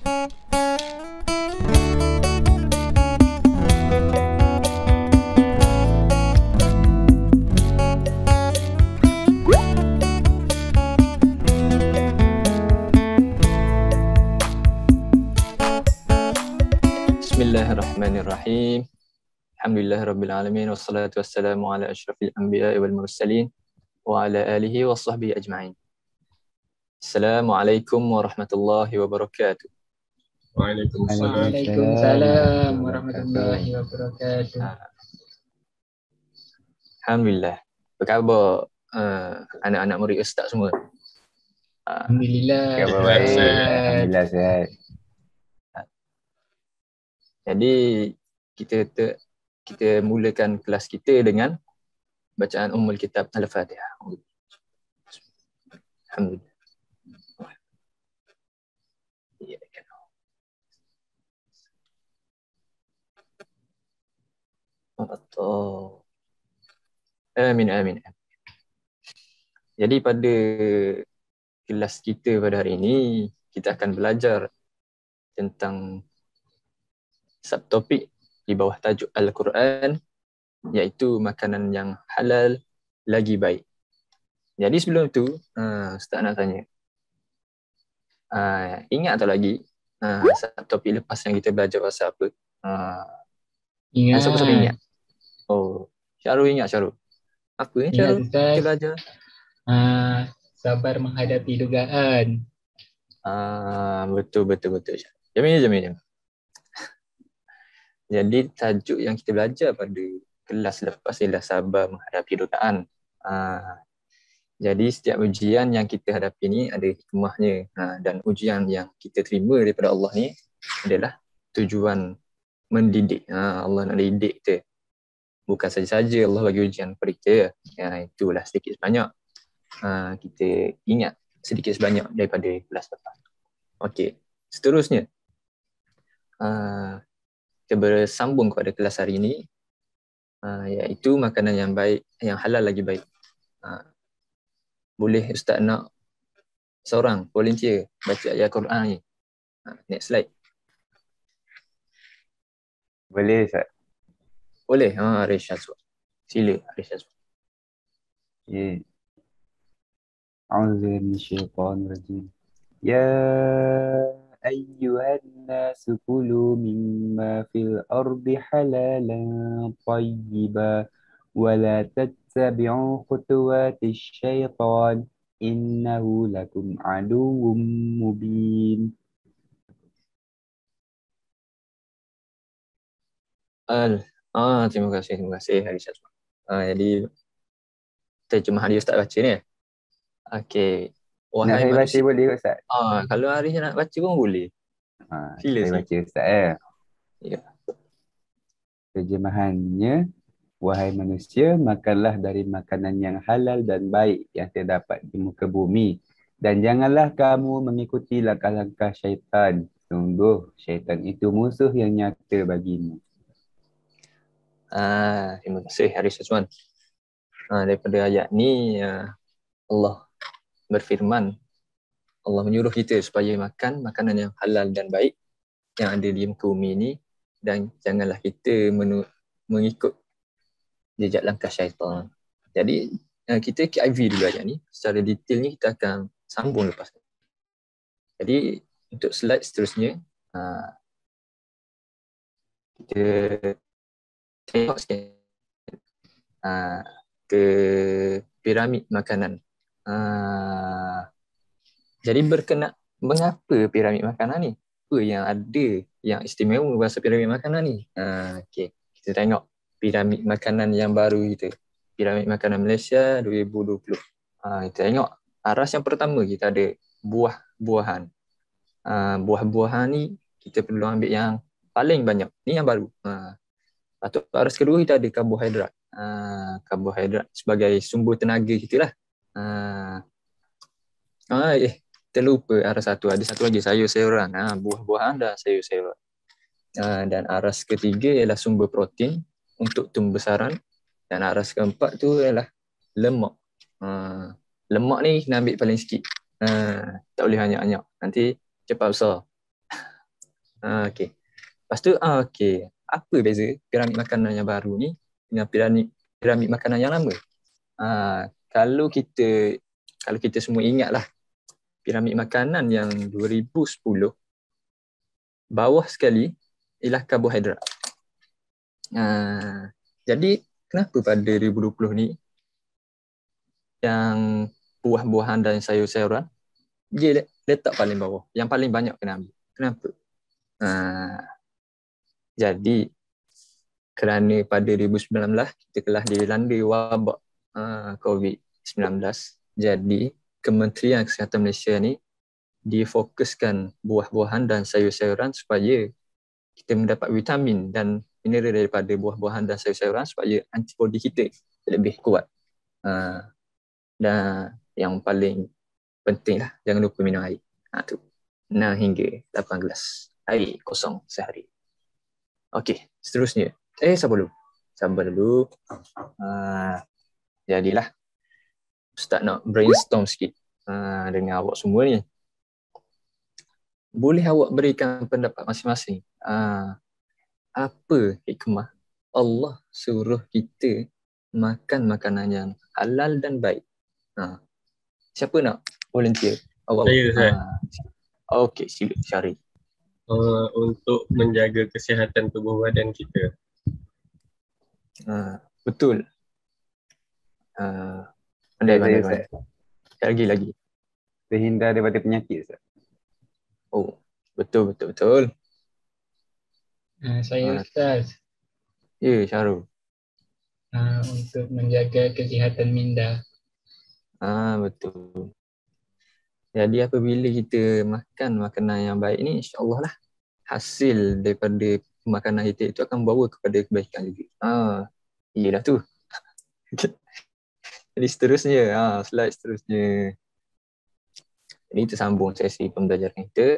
Bismillahirrahmanirrahim. Alhamdulillahirabbil alamin wassalatu wassalamu ala asyrafil anbiya'i wal mursalin wa ala alihi wa sahbihi ajma'in. Assalamualaikum warahmatullahi wabarakatuh. Waalaikumsalam warahmatullahi wabarakatuh. Alhamdulillah. Apa khabar anak-anak murid ustaz semua? Alhamdulillah. Khabar baik. Alhamdulillah sihat. Jadi kita mulakan kelas kita dengan bacaan Ummul Kitab Al-Fatihah. Alhamdulillah. Amin, amin. Jadi pada kelas kita pada hari ini, kita akan belajar tentang subtopik di bawah tajuk Al-Quran, iaitu makanan yang halal lagi baik. Jadi sebelum tu, Ustaz nak tanya, ingat tak lagi subtopik lepas yang kita belajar pasal apa? Ingat. Siapa-siapa ingat? Oh, Syarul ingat Syarul? Apa ni Syarul? Ustaz. Kita belajar. Sabar menghadapi dugaan. Betul. Jamil. Jadi tajuk yang kita belajar pada kelas lepas ialah sabar menghadapi dugaan. Jadi setiap ujian yang kita hadapi ni ada hikmahnya, dan ujian yang kita terima daripada Allah ni adalah tujuan mendidik. Allah nak didik kita. Bukan saja-saja Allah bagi ujian kepada kita. Itulah sedikit sebanyak kita ingat sedikit sebanyak daripada kelas lepas. Okey, seterusnya kita bersambung kepada kelas hari ini, iaitu makanan yang baik, yang halal lagi baik. Boleh Ustaz nak seorang volunteer baca ayat Quran ni? Next slide. Boleh Ustaz? Boleh? Arish Azwar. Sila Arish Azwar. Okay. A'udzu minasyaitonir rajim. Ya ayyuhan nasu kulu mimma fil ardi halalan tayyiban wa la tattabi'u khutuwatis syaitan innahu lakum aduwwum mubin. Terima kasih Arish Azwar. Jadi terjemahan dia Ustaz baca ni. Okey. Nak saya baca boleh Ustaz? Kalau Arish nak baca pun boleh. Sila. Saya baca Ustaz Ya. Terjemahannya, wahai manusia, makanlah dari makanan yang halal dan baik yang terdapat di muka bumi. Dan janganlah kamu mengikuti langkah-langkah syaitan. Sungguh, syaitan itu musuh yang nyata bagimu. Terima kasih Haris Azwan. Daripada ayat ni, Allah berfirman, Allah menyuruh kita supaya makan makanan yang halal dan baik yang ada di muka bumi ni, dan janganlah kita mengikut jejak langkah syaitan. Jadi kita KIV dulu ayat ni, secara detail ni kita akan sambung lepas ni. Jadi untuk slide seterusnya, kita tengok sikit ke piramid makanan. Jadi mengapa piramid makanan ni? Apa yang ada yang istimewa bahasa piramid makanan ni? Okay. Kita tengok piramid makanan yang baru kita. Piramid makanan Malaysia 2020. Kita tengok aras yang pertama kita ada buah-buahan. Buah-buahan ni kita perlu ambil yang paling banyak. Ni yang baru. Lepas tu aras kedua kita ada karbohidrat. Karbohidrat sebagai sumber tenaga kita lah. Terlupa aras satu. Ada satu lagi, sayur-sayuran. Buah-buahan dan sayur-sayuran. Dan aras ketiga ialah sumber protein untuk tumbuh besaran. Dan aras keempat tu ialah lemak. Lemak ni kena ambil paling sikit. Tak boleh banyak-banyak. Nanti cepat besar. Okey. Lepas tu, okey. Apa beza piramid makanan yang baru ni dengan piramid makanan yang lama? Kalau kita semua ingatlah piramid makanan yang 2010, bawah sekali ialah karbohidrat. Jadi kenapa pada 2020 ni yang buah-buahan dan sayur-sayuran dia letak paling bawah, yang paling banyak kena ambil? Kenapa? Jadi kerana pada 2019 kita telah dilanda wabak COVID-19. Jadi Kementerian Kesihatan Malaysia ni difokuskan buah-buahan dan sayur-sayuran supaya kita mendapat vitamin dan mineral daripada buah-buahan dan sayur-sayuran supaya antibody kita lebih kuat. Dan yang paling penting lah, jangan lupa minum air. Tu 6 hingga 8 gelas air kosong sehari. Okey, seterusnya. Sabar dulu. Jadilah Ustaz nak brainstorm sikit dengan awak semua ni. Boleh awak berikan pendapat masing-masing. Apa hikmah Allah suruh kita makan makanan yang halal dan baik? Siapa nak volunteer? Awak. Saya, Ustaz. Okey, sila Syarif. Untuk menjaga kesihatan tubuh badan kita. Betul. Pandai. Lagi. Terhindar daripada penyakit, Ustaz. Oh, betul. Saya Ustaz, Ya, Syarul. untuk menjaga kesihatan minda. Betul. Jadi apabila kita makan makanan yang baik ni, insya-Allah lah hasil daripada makanan kita itu akan membawa kepada kebaikan juga. Iyalah tu. Jadi seterusnya, slide seterusnya. Jadi kita sambung sesi pembelajaran kita.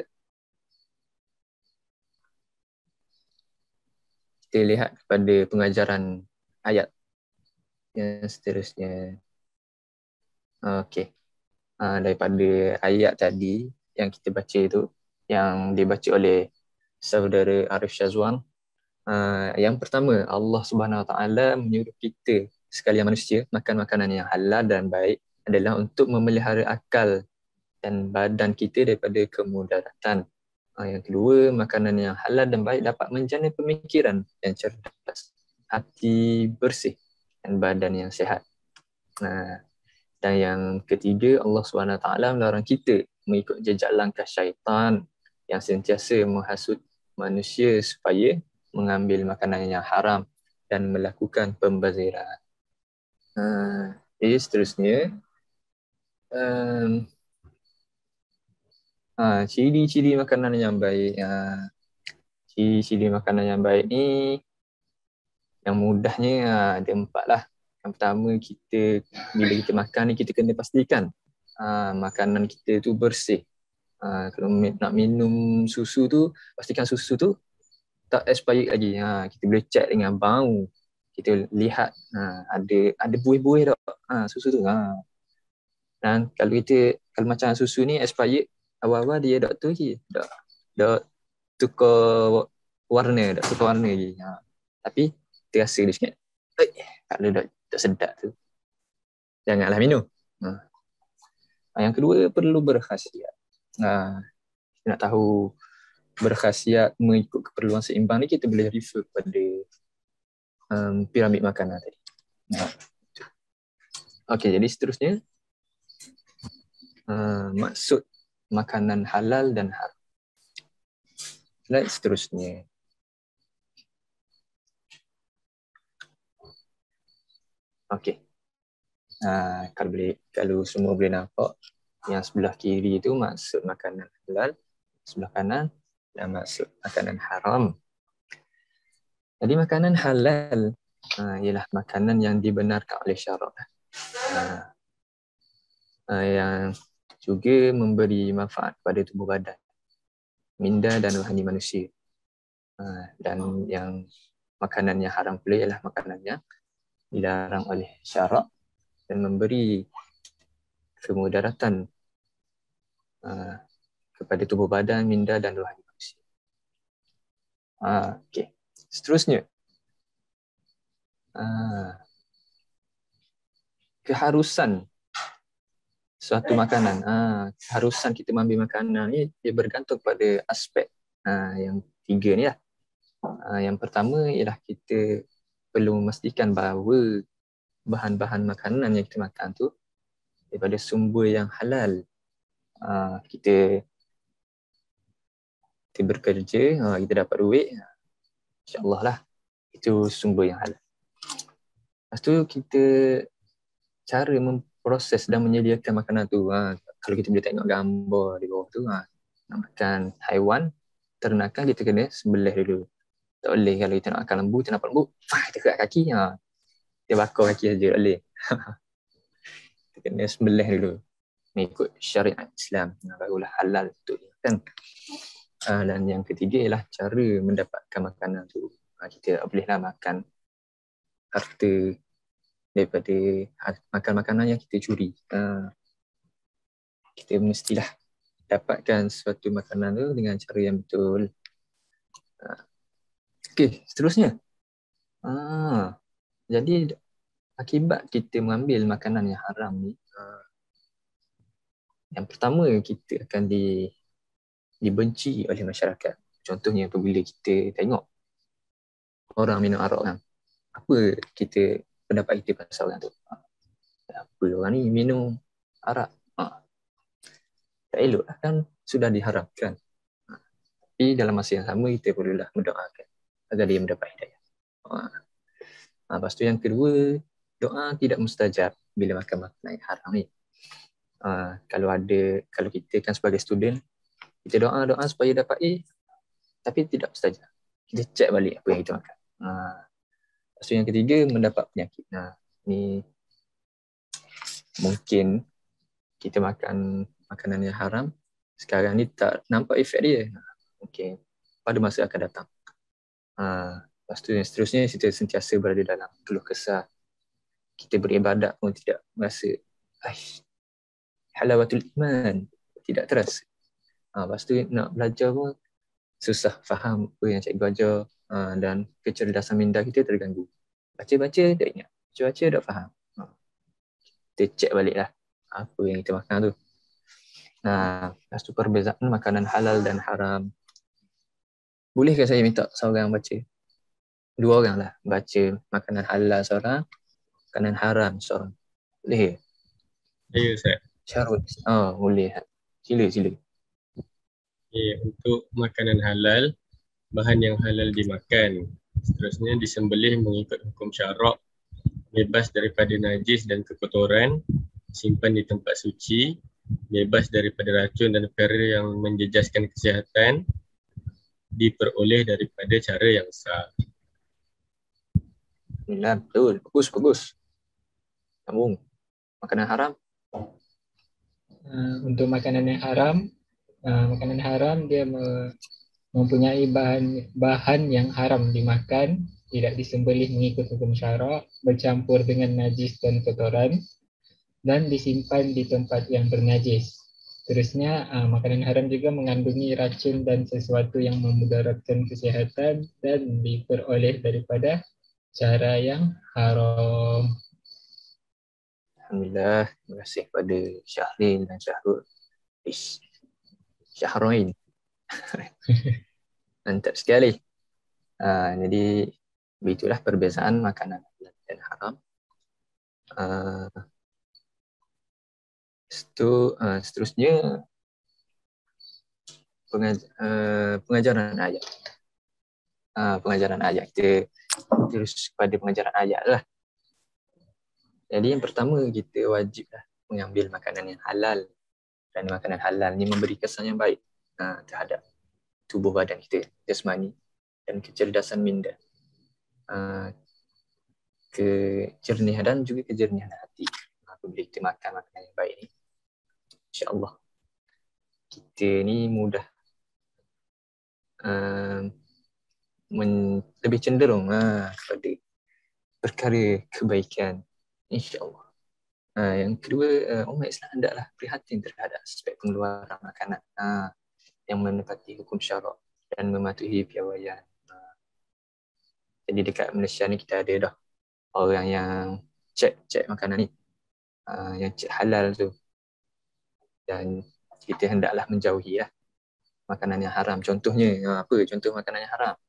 Kita lihat kepada pengajaran ayat yang seterusnya. Okey. Daripada ayat tadi yang kita baca itu, yang dibaca oleh saudara Arif Syazwan, yang pertama, Allah Subhanahu Wa Taala menyuruh kita sekalian manusia makan makanan yang halal dan baik adalah untuk memelihara akal dan badan kita daripada kemudaratan. Yang kedua, makanan yang halal dan baik dapat menjana pemikiran yang cerdas, hati bersih dan badan yang sihat. Dan yang ketiga, Allah SWT melarang kita mengikut jejak langkah syaitan yang sentiasa menghasut manusia supaya mengambil makanan yang haram dan melakukan pembaziran. Jadi seterusnya, ciri-ciri makanan yang baik. Ciri-ciri makanan yang baik ni, yang mudahnya ada 4 lah. Yang pertama, bila kita makan ni, kita kena pastikan makanan kita tu bersih. Kalau nak minum susu tu, pastikan susu tu tak expired lagi. Kita boleh check dengan bau. Kita lihat ada buih-buih tak susu tu. Dan kalau macam susu ni expired, awal-awal dia dak tu lagi. Dak tukar warna lagi. Tapi terasa dia sikit. Kalau tak sedap tu, janganlah minum. Yang kedua, perlu berkhasiat. Kita nak tahu berkhasiat mengikut keperluan seimbang ni, kita boleh refer pada piramid makanan tadi. Okey, jadi seterusnya, maksud makanan halal dan haram. Slide seterusnya. Okey. Kalau semua boleh nampak, yang sebelah kiri itu maksud makanan halal, sebelah kanan dan maksud makanan haram. Jadi makanan halal ialah makanan yang dibenarkan oleh syarak, yang juga memberi manfaat kepada tubuh badan, minda dan rohani manusia. Dan yang makanan yang haram pula ialah makanan yang dilarang oleh syarak dan memberi kemudaratan kepada tubuh badan, minda dan rohani manusia. Okey. Seterusnya, ah, keharusan suatu makanan. Keharusan kita mengambil makanan ni dia bergantung pada aspek yang tiga ni lah. Yang pertama ialah kita perlu memastikan bahawa bahan-bahan makanan yang kita makan tu daripada sumber yang halal. Kita bekerja, kita dapat duit, insya-Allah lah itu sumber yang halal. Lepas tu kita cara memproses dan menyediakan makanan tu, kalau kita boleh tengok gambar di bawah tu, nak makan haiwan ternakan kita kena sembelih dulu. Tak boleh kalau kita nak makan lembu, kita nampak lembu, kita kerat kaki, kita bakar kaki saja, tak boleh. Kita kena sembelih dulu mengikut syariat Islam, barulah halal untuk dimakan. Dan yang ketiga ialah cara mendapatkan makanan tu. Kita tak bolehlah makan harta daripada makan makanan yang kita curi. Kita mestilah dapatkan suatu makanan tu dengan cara yang betul. Okey, seterusnya. Jadi akibat kita mengambil makanan yang haram ni, yang pertama kita akan dibenci oleh masyarakat. Contohnya apabila kita tengok orang minum arak kan, apa pendapat kita pasal orang tu? Apa orang ni minum arak? Tak elok lah kan, sudah diharamkan. Tapi dalam masa yang sama kita perlulah mendoakan agar dia mendapat hidayah. Lepas tu yang kedua, doa tidak mustajab bila makan makanan yang haram ni. Kalau kita kan sebagai student, kita doa supaya dapat A, tapi tidak mustajab. Kita check balik apa yang kita makan. Lepas tu yang ketiga, mendapat penyakit. Ni mungkin kita makan makanan yang haram, sekarang ni tak nampak efek dia. Mungkin pada masa akan datang. Lepas tu yang seterusnya, kita sentiasa berada dalam keluh kesah. Kita beribadat pun tidak merasa halawatul iman, tidak terasa. Lepas tu nak belajar pun susah faham apa yang cikgu ajar, dan kecerdasan minda kita terganggu. Baca-baca tak ingat, baca-baca tak faham. Kita cek balik lah apa yang kita makan tu. Lepas tu perbezaan makanan halal dan haram. Bolehkah saya minta seorang baca? 2 orang lah baca makanan halal seorang, makanan haram seorang. Boleh? Ya, Ustaz. Syarul. Boleh. Sila. Untuk makanan halal, bahan yang halal dimakan. Seterusnya disembelih mengikut hukum syarak, bebas daripada najis dan kekotoran, simpan di tempat suci, bebas daripada racun dan perkara yang menjejaskan kesihatan, diperoleh daripada cara yang sah. Alhamdulillah, betul. Bagus. Sambung. Makanan haram. Untuk makanan haram dia mempunyai bahan yang haram dimakan, tidak disembelih mengikut hukum syarak, bercampur dengan najis dan kotoran, dan disimpan di tempat yang bernajis. Terusnya, makanan haram juga mengandungi racun dan sesuatu yang memudaratkan kesihatan dan diperoleh daripada cara yang haram. Alhamdulillah, terima kasih kepada Syahril dan Syahrul. Syahrain. Mantap sekali. Jadi begitulah perbezaan makanan halal dan haram. Seterusnya pengajaran ayat. Pengajaran ayat, kita terus kepada pengajaran ayat lah. Jadi yang pertama, kita wajiblah mengambil makanan yang halal, dan makanan halal ni memberi kesan yang baik terhadap tubuh badan kita, jasmani dan kecerdasan minda, kejernihan dan juga kejernihan hati. Apabila kita makan makanan yang baik ni, insya-Allah kita ni mudah lebih cenderung kepada perkara kebaikan, insya-Allah. Yang kedua, umat Islam hendaklah prihatin terhadap aspek pengeluaran makanan yang menepati hukum syarak dan mematuhi piawaian Jadi dekat Malaysia ni kita ada dah orang yang cek makanan ni. Yang cek halal tu. Dan kita hendaklah menjauhi lah makanan yang haram. Contohnya, apa contoh makanan yang haram?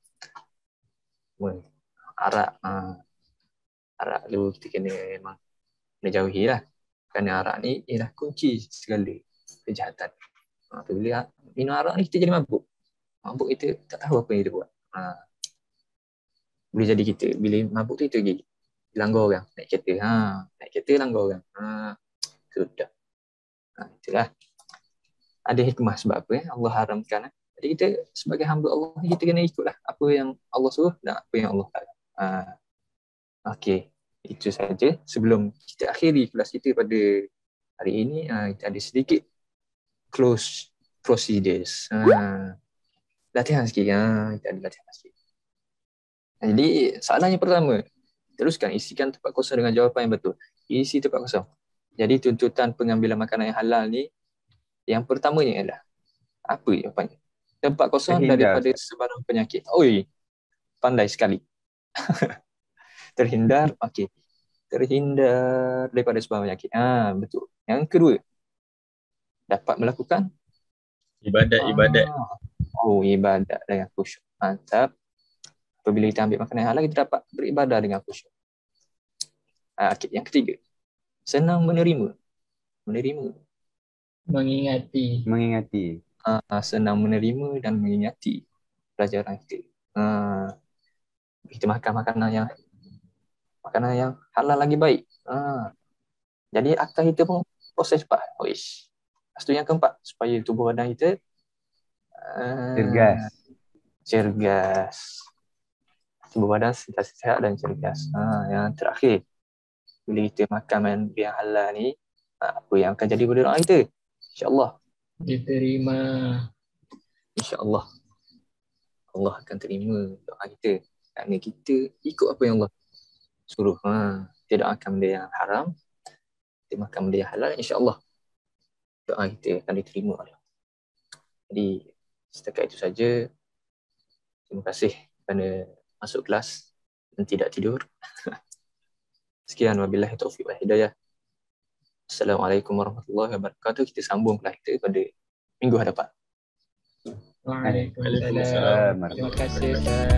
Arak. Arak tu kita memang kena jauhi lah. Kerana arak ni ialah kunci segala kejahatan. Apabila minum arak ni kita jadi mabuk. Mabuk kita tak tahu apa yang kita buat. Boleh jadi kita bila mabuk tu kita pergi langgar orang, naik kereta. Naik kereta langgar orang. Sudah. Itulah. Ada hikmah sebab apa Allah haramkan. Jadi kita sebagai hamba Allah ni kita kena ikutlah apa yang Allah suruh dan apa yang Allah larang. Okey, itu saja. Sebelum kita akhiri kelas kita pada hari ini, kita ada sedikit close procedures. Latihan sikit. Kita ada latihan sikit. Jadi soalan yang pertama, teruskan isikan tempat kosong dengan jawapan yang betul. Isi tempat kosong. Jadi tuntutan pengambilan makanan yang halal ni, yang pertamanya adalah apa jawapannya? Tempat kosong Terhindar, daripada sebarang penyakit. Oi, pandai sekali. Terhindar, okey. Terhindar daripada sebarang penyakit. Betul. Yang kedua, dapat melakukan Ibadat. Ibadat dengan khusyuk. Mantap. Apabila kita ambil makanan yang halal, kita dapat beribadah dengan khusyuk. Okay. Yang ketiga, senang menerima. Mengingati. Senang menerima dan mengingati pelajaran kita. Kita makan makanan yang halal lagi baik. Jadi akal kita pun proses cepat. Lepas tu yang keempat, supaya tubuh badan kita cergas. Tubuh badan sihat dan cergas. Yang terakhir, bila kita makan yang halal ni, apa yang akan jadi pada doa kita? InsyaAllah Diterima. InsyaAllah Allah akan terima doa kita. Kerana kita ikut apa yang Allah suruh. Kita doakan benda yang haram, kita makan benda yang halal, insyaAllah doa kita akan diterima. Jadi setakat itu saja. Terima kasih kerana masuk kelas dan tidak tidur. Sekian, wabillahi taufiq wal hidayah. Assalamualaikum warahmatullahi wabarakatuh. Kita sambung kelas kita pada minggu hadapan. Waalaikumsalam. Terima kasih.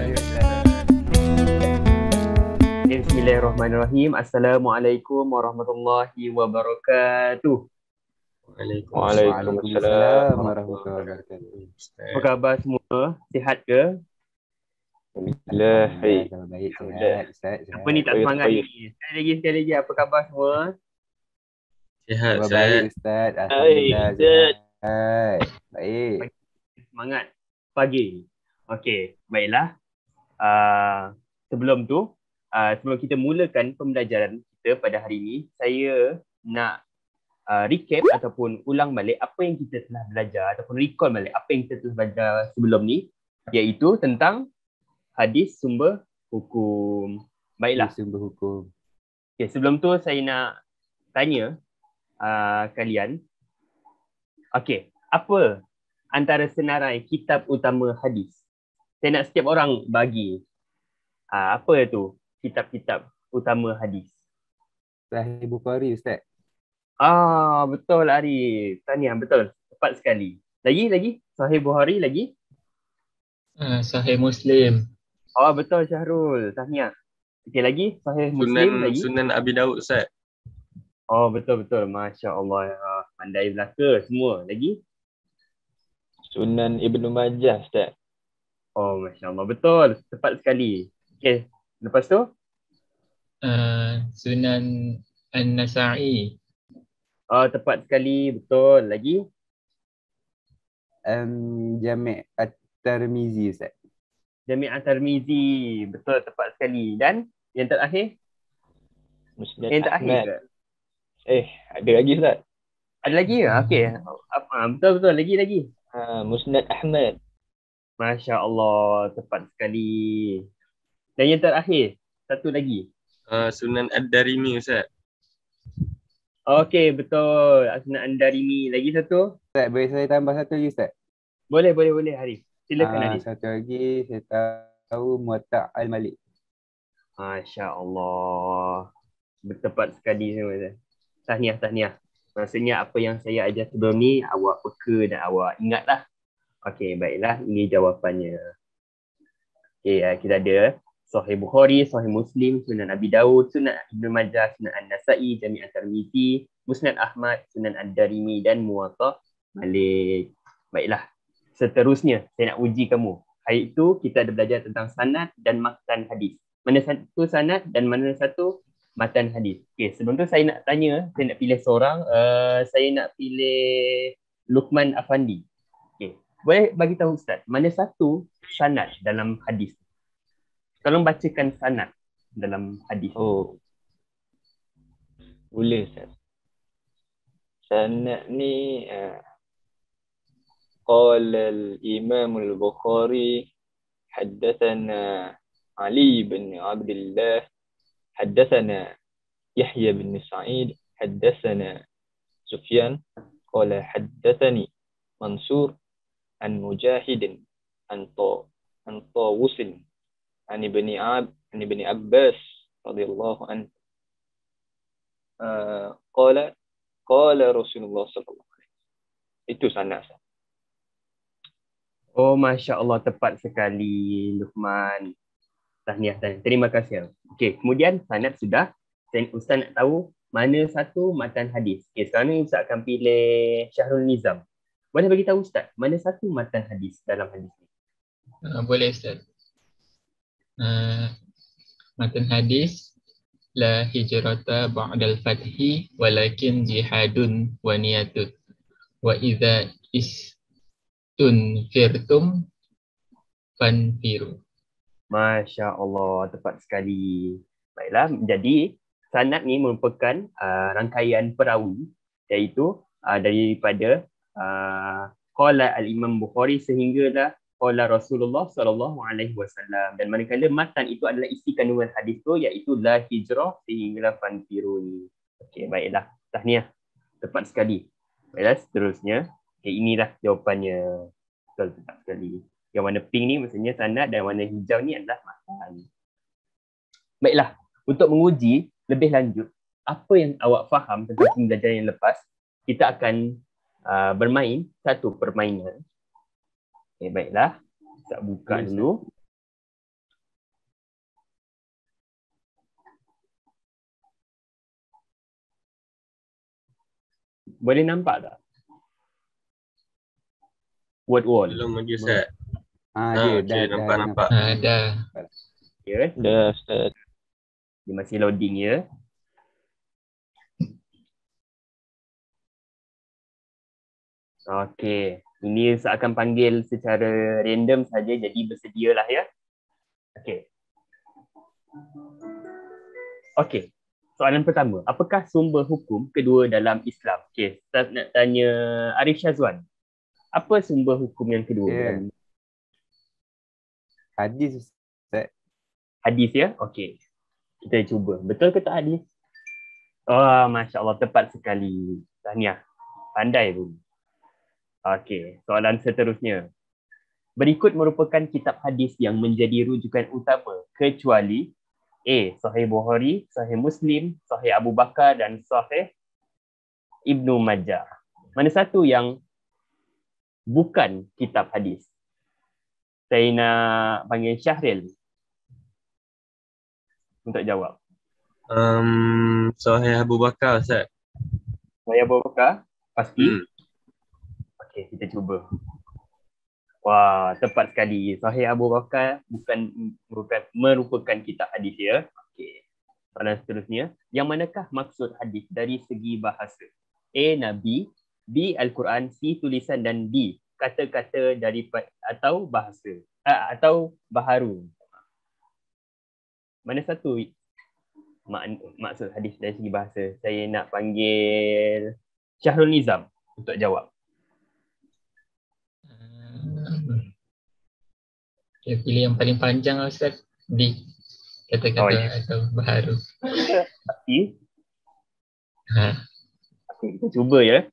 Bismillahirrahmanirrahim. Assalamualaikum warahmatullahi wabarakatuh. Waalaikumsalam warahmatullahi wabarakatuh. Apa khabar semua? Sihat ke? Alhamdulillah. Baik, sihat. Ustaz. Apa ni tak semangat ni? Sekali lagi. Apa khabar semua? Sihat, Baik, Ustaz. Alhamdulillah. Sihat. Baik. Semangat pagi. Okey, baiklah. Sebelum kita mulakan pembelajaran kita pada hari ini, saya nak recap ataupun ulang balik apa yang kita telah belajar ataupun recall balik apa yang kita telah belajar sebelum ni, iaitu tentang hadis sumber hukum. Baiklah. Sumber hukum. Okay, sebelum tu saya nak tanya kalian. Okey, apa antara senarai kitab utama hadis? Saya nak setiap orang bagi apa tu kitab-kitab utama hadis. Sahih Bukhari, Ustaz. Betul Arif. Tahniah, betul. Tepat sekali. Lagi? Sahih Bukhari lagi? Sahih Muslim. Betul Syahrul. Tahniah. Okey, lagi? Sahih Muslim lagi? Sunan Abi Daud, Ustaz. Betul. Masya Allah. Pandai belaka semua. Lagi? Sunan Ibnu Majah, Ustaz. Masya Allah. Betul. Tepat sekali. Okey. Lepas tu? Sunan An-Nasa'i. Tepat sekali. Betul. Lagi? Jami' At-Tirmizi, Ustaz. Jami' At-Tirmizi. Betul, tepat sekali. Dan yang terakhir? Musnad Yang terakhir Ahmad. ke? Ada lagi, Ustaz. Ada lagi ke? Okey. Betul. Lagi. Musnad Ahmad. Masya Allah. Tepat sekali. Dan yang terakhir? Satu lagi. Sunan Ad-Darimi, Ustaz. Okey, betul. Sunan Ad-Darimi. Lagi satu? Ustaz, boleh saya tambah satu lagi, Ustaz? Boleh Arif. Silakan Arif. Satu lagi, saya tahu Muwatta' Al-Malik. Masya Allah. Bertepat sekali semua. Tahniah. Maksudnya apa yang saya ajar sebelum ni awak peka dan awak ingatlah. Okey, baiklah. Ini jawapannya. Okey, kita ada Sahih Bukhari, Sahih Muslim, Sunan Abi Dawud, Sunan Ibnu Majah, Sunan An-Nasa'i, Jami' At-Tirmizi, Musnad Ahmad, Sunan Ad-Darimi dan Muwatta Malik. Baiklah. Seterusnya saya nak uji kamu. Hari itu kita ada belajar tentang sanad dan matan hadis. Mana satu sanad dan mana satu matan hadis. Okey, sebelum tu saya nak tanya, saya nak pilih seorang, saya nak pilih Luqman Afandi. Okey, boleh bagi tahu Ustaz, mana satu sanad dalam hadis? Tolong bacakan sanad dalam hadis. Oh, boleh Ustaz. Sanad ni qala al-Imam al-Bukhari haddathana Ali bin Abdullah haddathana Yahya bin Sa'id haddathana Sufyan qala haddathani Mansur an Mujahid an Tawus an Ibn Abbas radhiyallahu anhu qala Rasulullah sallallahu alaihi wasallam. Itu sanad. Oh, Masya Allah, tepat sekali Luqman. Tahniah. Terima kasih. Okey, kemudian sanad sudah. Ustaz nak tahu mana satu matan hadis. Okey, sekarang ni Ustaz akan pilih Syahrul Nizam. Boleh bagi tahu Ustaz, mana satu matan hadis dalam hadis ni? Boleh Ustaz. Matan hadis, la hijrata ba'dal fathi walakin jihadun wa niyatun wa idza istunfirtum fanfiru. Masya Allah, tepat sekali. Baiklah, jadi sanad ni merupakan rangkaian perawi, iaitu daripada qala al-Imam Bukhari sehinggalah qala Rasulullah sallallahu alaihi wasallam, dan manakala matan itu adalah isi kandungan hadis tu, iaitu la hijrah sehinggalah fanfiruni. Okey, baiklah. Tahniah. Tepat sekali. Baiklah, seterusnya. Okey, inilah jawapannya. Betul, tepat sekali. Yang warna pink ni maksudnya sanad dan warna hijau ni adalah matan. Baiklah, untuk menguji lebih lanjut apa yang awak faham tentang pembelajaran yang lepas, kita akan bermain satu permainan. Okay, baiklah. Saya buka dulu. Boleh nampak tak? Word wall. Belum lagi Ustaz. Dia Okey, nampak. Dah. Ya, Dah Ustaz. dia masih loading ya. Okey, ini saya akan panggil secara random saja, jadi bersedialah ya. Okey. Okey. Soalan pertama, apakah sumber hukum kedua dalam Islam? Okey, saya nak tanya Arif Syazwan. Apa sumber hukum yang kedua? Yeah. Hadis Ustaz. Hadis ya? Okey. Kita cuba. Betul ke tak hadis? Oh, Masya Allah, tepat sekali. Tahniah. Pandai pun. Okey, soalan seterusnya. Berikut merupakan kitab hadis yang menjadi rujukan utama kecuali A. Sahih Bukhari, Sahih Muslim, Sahih Abu Bakar dan Sahih Ibnu Majah. Mana satu yang bukan kitab hadis? Saya nak panggil Syahril untuk jawab. Sahih Abu Bakar Ustaz. Sahih Abu Bakar? Pasti? Okey, kita cuba. Wah, tepat sekali. Sahih Abu Bakar merupakan kitab hadis ya. Okey. Soalan seterusnya, yang manakah maksud hadis dari segi bahasa? A. Nabi, B. Al-Quran, C. Tulisan dan D. Kata-kata daripada atau bahasa atau baharu. Mana satu maksud hadis dari segi bahasa? Saya nak panggil Syahrul Nizam untuk jawab. Saya pilih yang paling panjang lah Ustaz. D. Kata-kata atau baharu. Pasti? Kita cuba ya.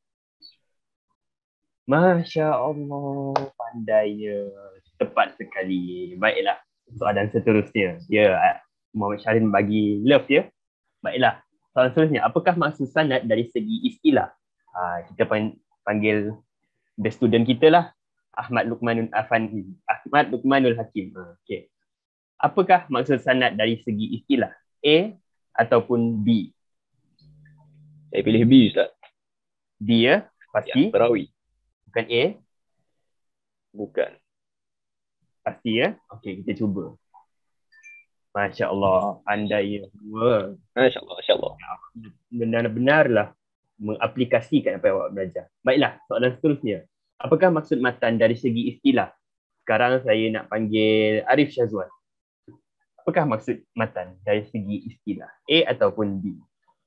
Masya Allah, pandainya. Tepat sekali. Baiklah, soalan seterusnya. Ya, Muhammad Syahrin bagi love ya. Baiklah, soalan seterusnya, apakah maksud sanad dari segi istilah? Kita panggil the student kita lah, Ahmad Luqmanul Hakim. Okay. Apakah maksud sanad dari segi istilah? A ataupun B? Saya pilih B, Ustaz. B ya, pasti. Ya, perawi. Bukan A, Bukan. pasti ya. Okey, kita cuba. Masya Allah, pandai ya semua. Masya Allah, Masya Allah. Benar-benarlah mengaplikasikan apa yang awak belajar. Baiklah, soalan seterusnya. Apakah maksud matan dari segi istilah? Sekarang saya nak panggil Arif Syazwan. Apakah maksud matan dari segi istilah? A ataupun B?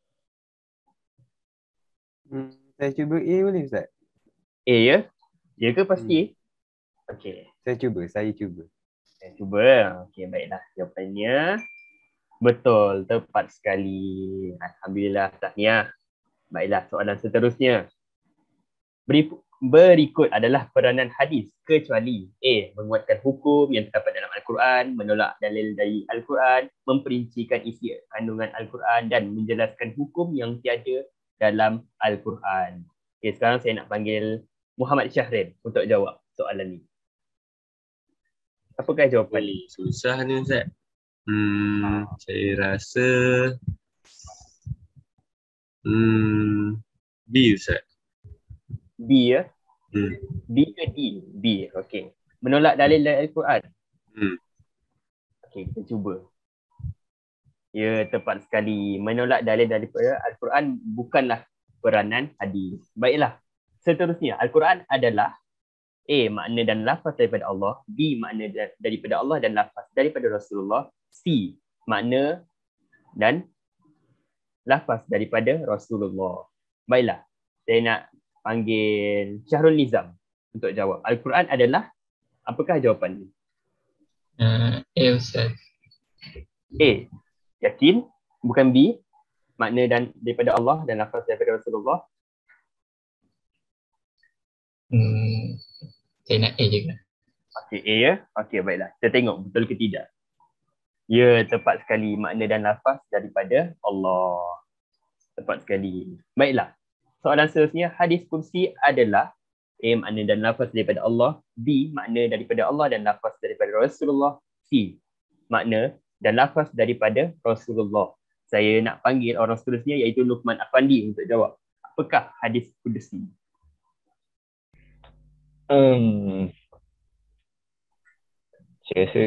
Saya cuba A boleh Ustaz? A ya? Ya ke pasti? Okey. Saya cuba. Saya cuba. Okey, baiklah. Jawapannya betul, tepat sekali. Alhamdulillah, tahniah. Baiklah, soalan seterusnya. Berikut adalah peranan hadis kecuali A. Menguatkan hukum yang terdapat dalam Al-Quran, menolak dalil dari Al-Quran, memperincikan isi kandungan Al-Quran dan menjelaskan hukum yang tiada dalam Al-Quran. Okay, sekarang saya nak panggil Muhammad Syahrin untuk jawab soalan ni. Apakah jawapan ni? Susah ni Ustaz. Saya rasa B Ustaz. B ya? B ke D? B, okey. Menolak dalil dari Al-Quran. Okey, kita cuba. Ya, tepat sekali. Menolak dalil daripada Al-Quran bukanlah peranan hadis. Baiklah, seterusnya. Al-Quran adalah A. Makna dan lafaz daripada Allah. B. Makna daripada Allah dan lafaz daripada Rasulullah. C. Makna dan lafaz daripada Rasulullah. Baiklah, saya nak panggil Syahrul Nizam untuk jawab. Al-Quran adalah, apakah jawapan ni? A Ustaz. A. Yakin? Bukan B. Makna dan daripada Allah dan lafaz daripada Rasulullah. Saya nak A juga. Okey, A ya? Okey, baiklah. Kita tengok betul ke tidak. Ya, tepat sekali. Makna dan lafaz daripada Allah. Tepat sekali. Baiklah. Soalan seterusnya, hadis kursi adalah A. Makna dan lafaz daripada Allah. B. Makna daripada Allah dan lafaz daripada Rasulullah. C. Makna dan lafaz daripada Rasulullah. Saya nak panggil orang seterusnya iaitu Luqman Afandi untuk jawab. Apakah hadis kursi? Saya rasa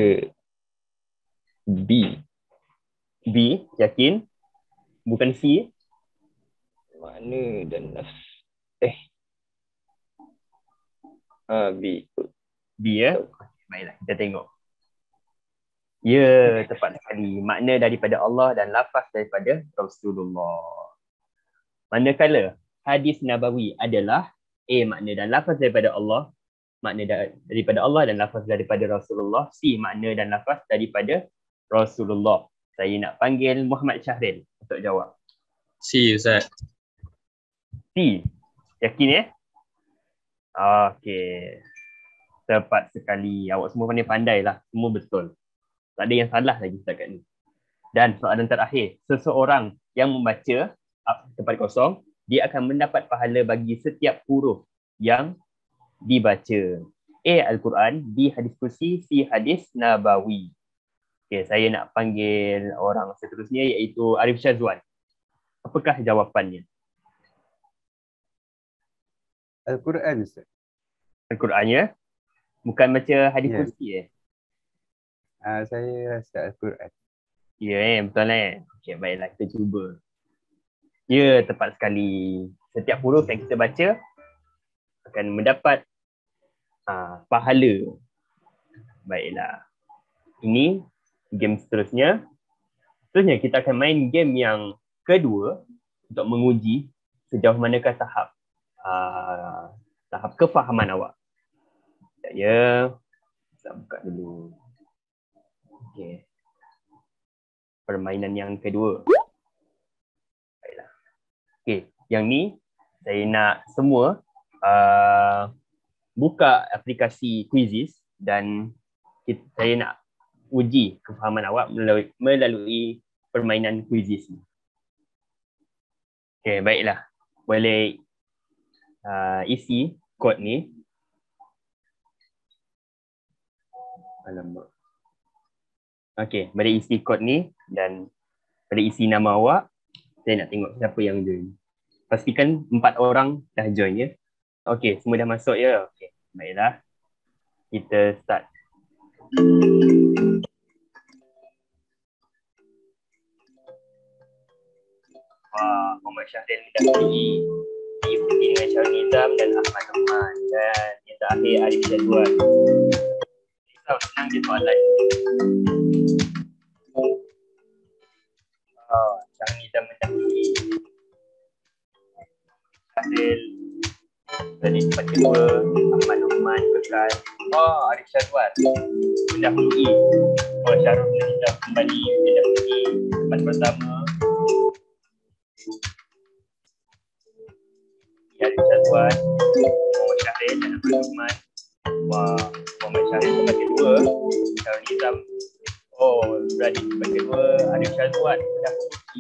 B. B, yakin? Bukan C? Makna dan B. B ya? Baiklah, kita tengok. Ya, tepat sekali. Makna daripada Allah dan lafaz daripada Rasulullah. Manakala hadis Nabawi adalah A. Makna dan lafaz daripada Allah. Makna daripada Allah dan lafaz daripada Rasulullah. C. Makna dan lafaz daripada Rasulullah. Saya nak panggil Muhammad Syahrin untuk jawab. C Ustaz. C. Yakin ya? Okey. Tepat sekali. Awak semua pandai lah. Semua betul. Tak ada yang salah lagi setakat ni. Dan soalan terakhir. Seseorang yang membaca tempat kosong, dia akan mendapat pahala bagi setiap huruf yang dibaca. A. Al-Quran, B. Hadis kursi, C. Hadis Nabawi. Okay, saya nak panggil orang seterusnya iaitu Arif Syazwan. Apakah jawapannya? Al-Quran Ustaz. Al-Quran ya? Bukan baca hadis kursi Saya rasa Al-Quran. Ya, betul Okay, baiklah, kita cuba. Ya, tepat sekali. Setiap huruf yang kita baca akan mendapat pahala. Baiklah. Ini game seterusnya. Seterusnya kita akan main game yang kedua untuk menguji sejauh manakah tahap kefahaman awak. Ya, saya buka dulu. Okey. Permainan yang kedua. Baiklah. Okey, yang ni saya nak semua buka aplikasi Quizizz dan saya nak uji kefahaman awak melalui permainan kuisis ni. Okay, baiklah. Boleh isi kod ni. Alamak. Okay, boleh isi kod ni dan boleh isi nama awak. Saya nak tengok siapa yang join. Pastikan 4 orang dah join ya. Okay, semua dah masuk ya. Okay, baiklah. Kita start. Wah, Muhammad Syahril mendahului diikuti dengan Syahrul Nizam dan Ahmad Rahman, dan yang terakhir Arif Syazwan. Risau, senang je soalan. Syahrul Nizam mendahului Syahril dari tempat kedua, Ahmad Rahman kekal. Arif Syazwan mendahului. Syahrul Nizam kembali mendahului tempat pertama. Arif Syazwan, Muhammad Syahril dan Ahmad Rahman. Muhammad Syahril tempat kedua, Syahrul Nizam berada di tempat kedua, Arif Syazwan dah berhenti.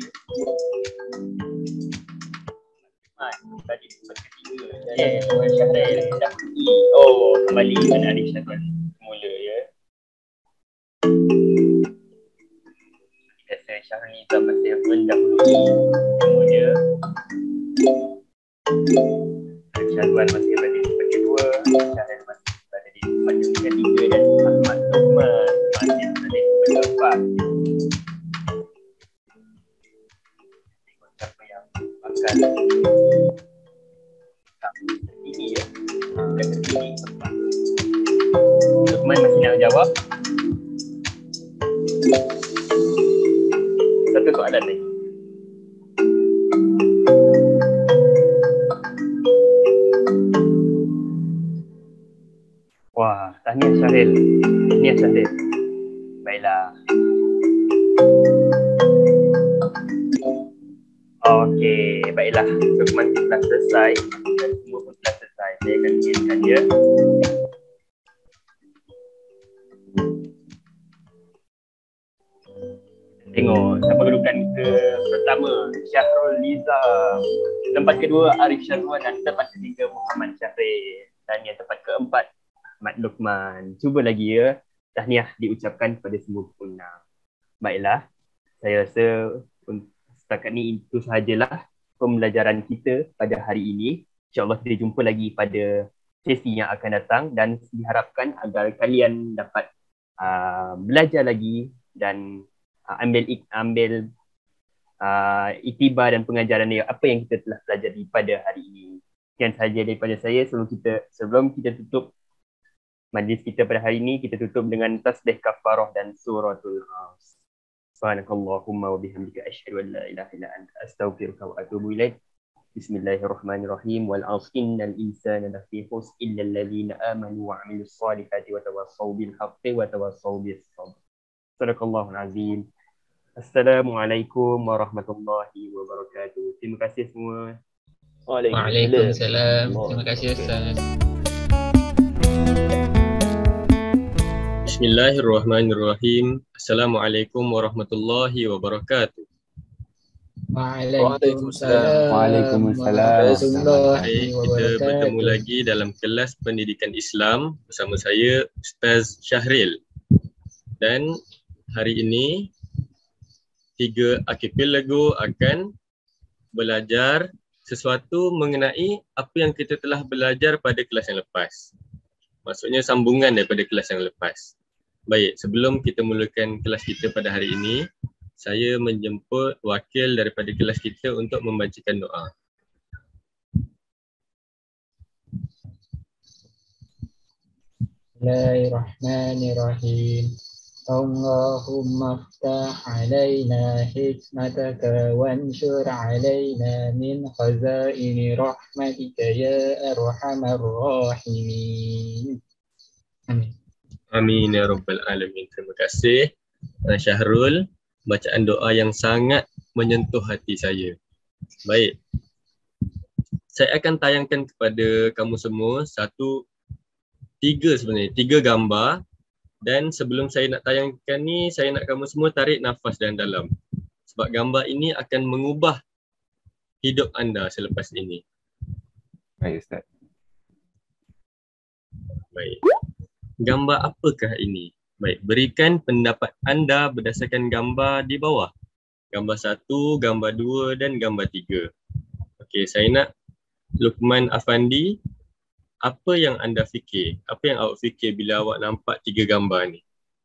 Berada di tempat ketiga, Muhammad Syahril dah berhenti. Kembali dengan Arif Syazwan semula ya. Biasa Syahrul Nizam masih mendahului semua dia. Arif Syazwan masih berada di tempat kedua, Syahril masih berada di tempat ketiga, dan Ahmad Rahman masih berada di tempat keempat. Tengok siapa yang akan terpilih ya. Akan terpilih tempat. Rahman masih nak jawab. Satu soalan lagi. Tahniah Syahril. Tahniah Syahril. Baiklah. Okey, baiklah. Dokumen telah selesai dan semua pun telah selesai. Saya akan kirimkan dia. Tengok siapa kedudukan kita pertama, Syahrul Nizam. Tempat kedua Arif Syazwan, dan tempat ketiga Muhammad Syahril. Dan yang tempat keempat Ahmad Luqman. Cuba lagi ya. Tahniah diucapkan pada semua pengguna. Baiklah. Saya rasa setakat ni itu sahajalah pembelajaran kita pada hari ini. InsyaAllah kita jumpa lagi pada sesi yang akan datang, dan diharapkan agar kalian dapat belajar lagi dan ambil iktibar dan pengajaran apa yang kita telah pelajari pada hari ini. Sekian sahaja daripada saya. Sebelum kita tutup majlis kita pada hari ini, kita tutup dengan tasbih kafarah dan suratul Ghas. Subhanakallahumma wa bihamdika asyhadu an la ilaha illa anta astaghfiruka wa atubu ilaik. Bismillahirrahmanirrahim. Wal 'asri innal insana lafi khusr illa alladhina amanu wa 'amilus solihati wa tawassaw bil haqqi wa tawassaw bis sabr. Sadaqallahul azim. Assalamualaikum warahmatullahi wabarakatuh. Terima kasih semua. Waalaikumsalam. Terima kasih Ustaz. Bismillahirrahmanirrahim. Assalamualaikum warahmatullahi wabarakatuh. Waalaikumsalam. Waalaikumsalam. Baik, kita bertemu lagi dalam kelas pendidikan Islam bersama saya Ustaz Syahril. Dan hari ini 3 archipelago akan belajar sesuatu mengenai apa yang kita telah belajar pada kelas yang lepas. Maksudnya sambungan daripada kelas yang lepas. Baik, sebelum kita mulakan kelas kita pada hari ini, saya menjemput wakil daripada kelas kita untuk membacakan doa. Bismillahirrahmanirrahim. Allahumma ftah alaina hikmataka wanshur alaina min khazaini rahmatika ya arhamar rahimin. Amin. Amin ya rabbal alamin. Terima kasih Syahrul, bacaan doa yang sangat menyentuh hati saya. Baik. Saya akan tayangkan kepada kamu semua 3 gambar Dan sebelum saya nak tayangkan ni, saya nak kamu semua tarik nafas dalam-dalam. Sebab gambar ini akan mengubah hidup anda selepas ini. Baik Ustaz. Baik. Gambar apakah ini? Baik, berikan pendapat anda berdasarkan gambar di bawah. Gambar 1, gambar 2 dan gambar 3. Okey, saya nak Luqman Afandi, apa yang anda fikir? Apa yang awak fikir bila awak nampak 3 gambar ni?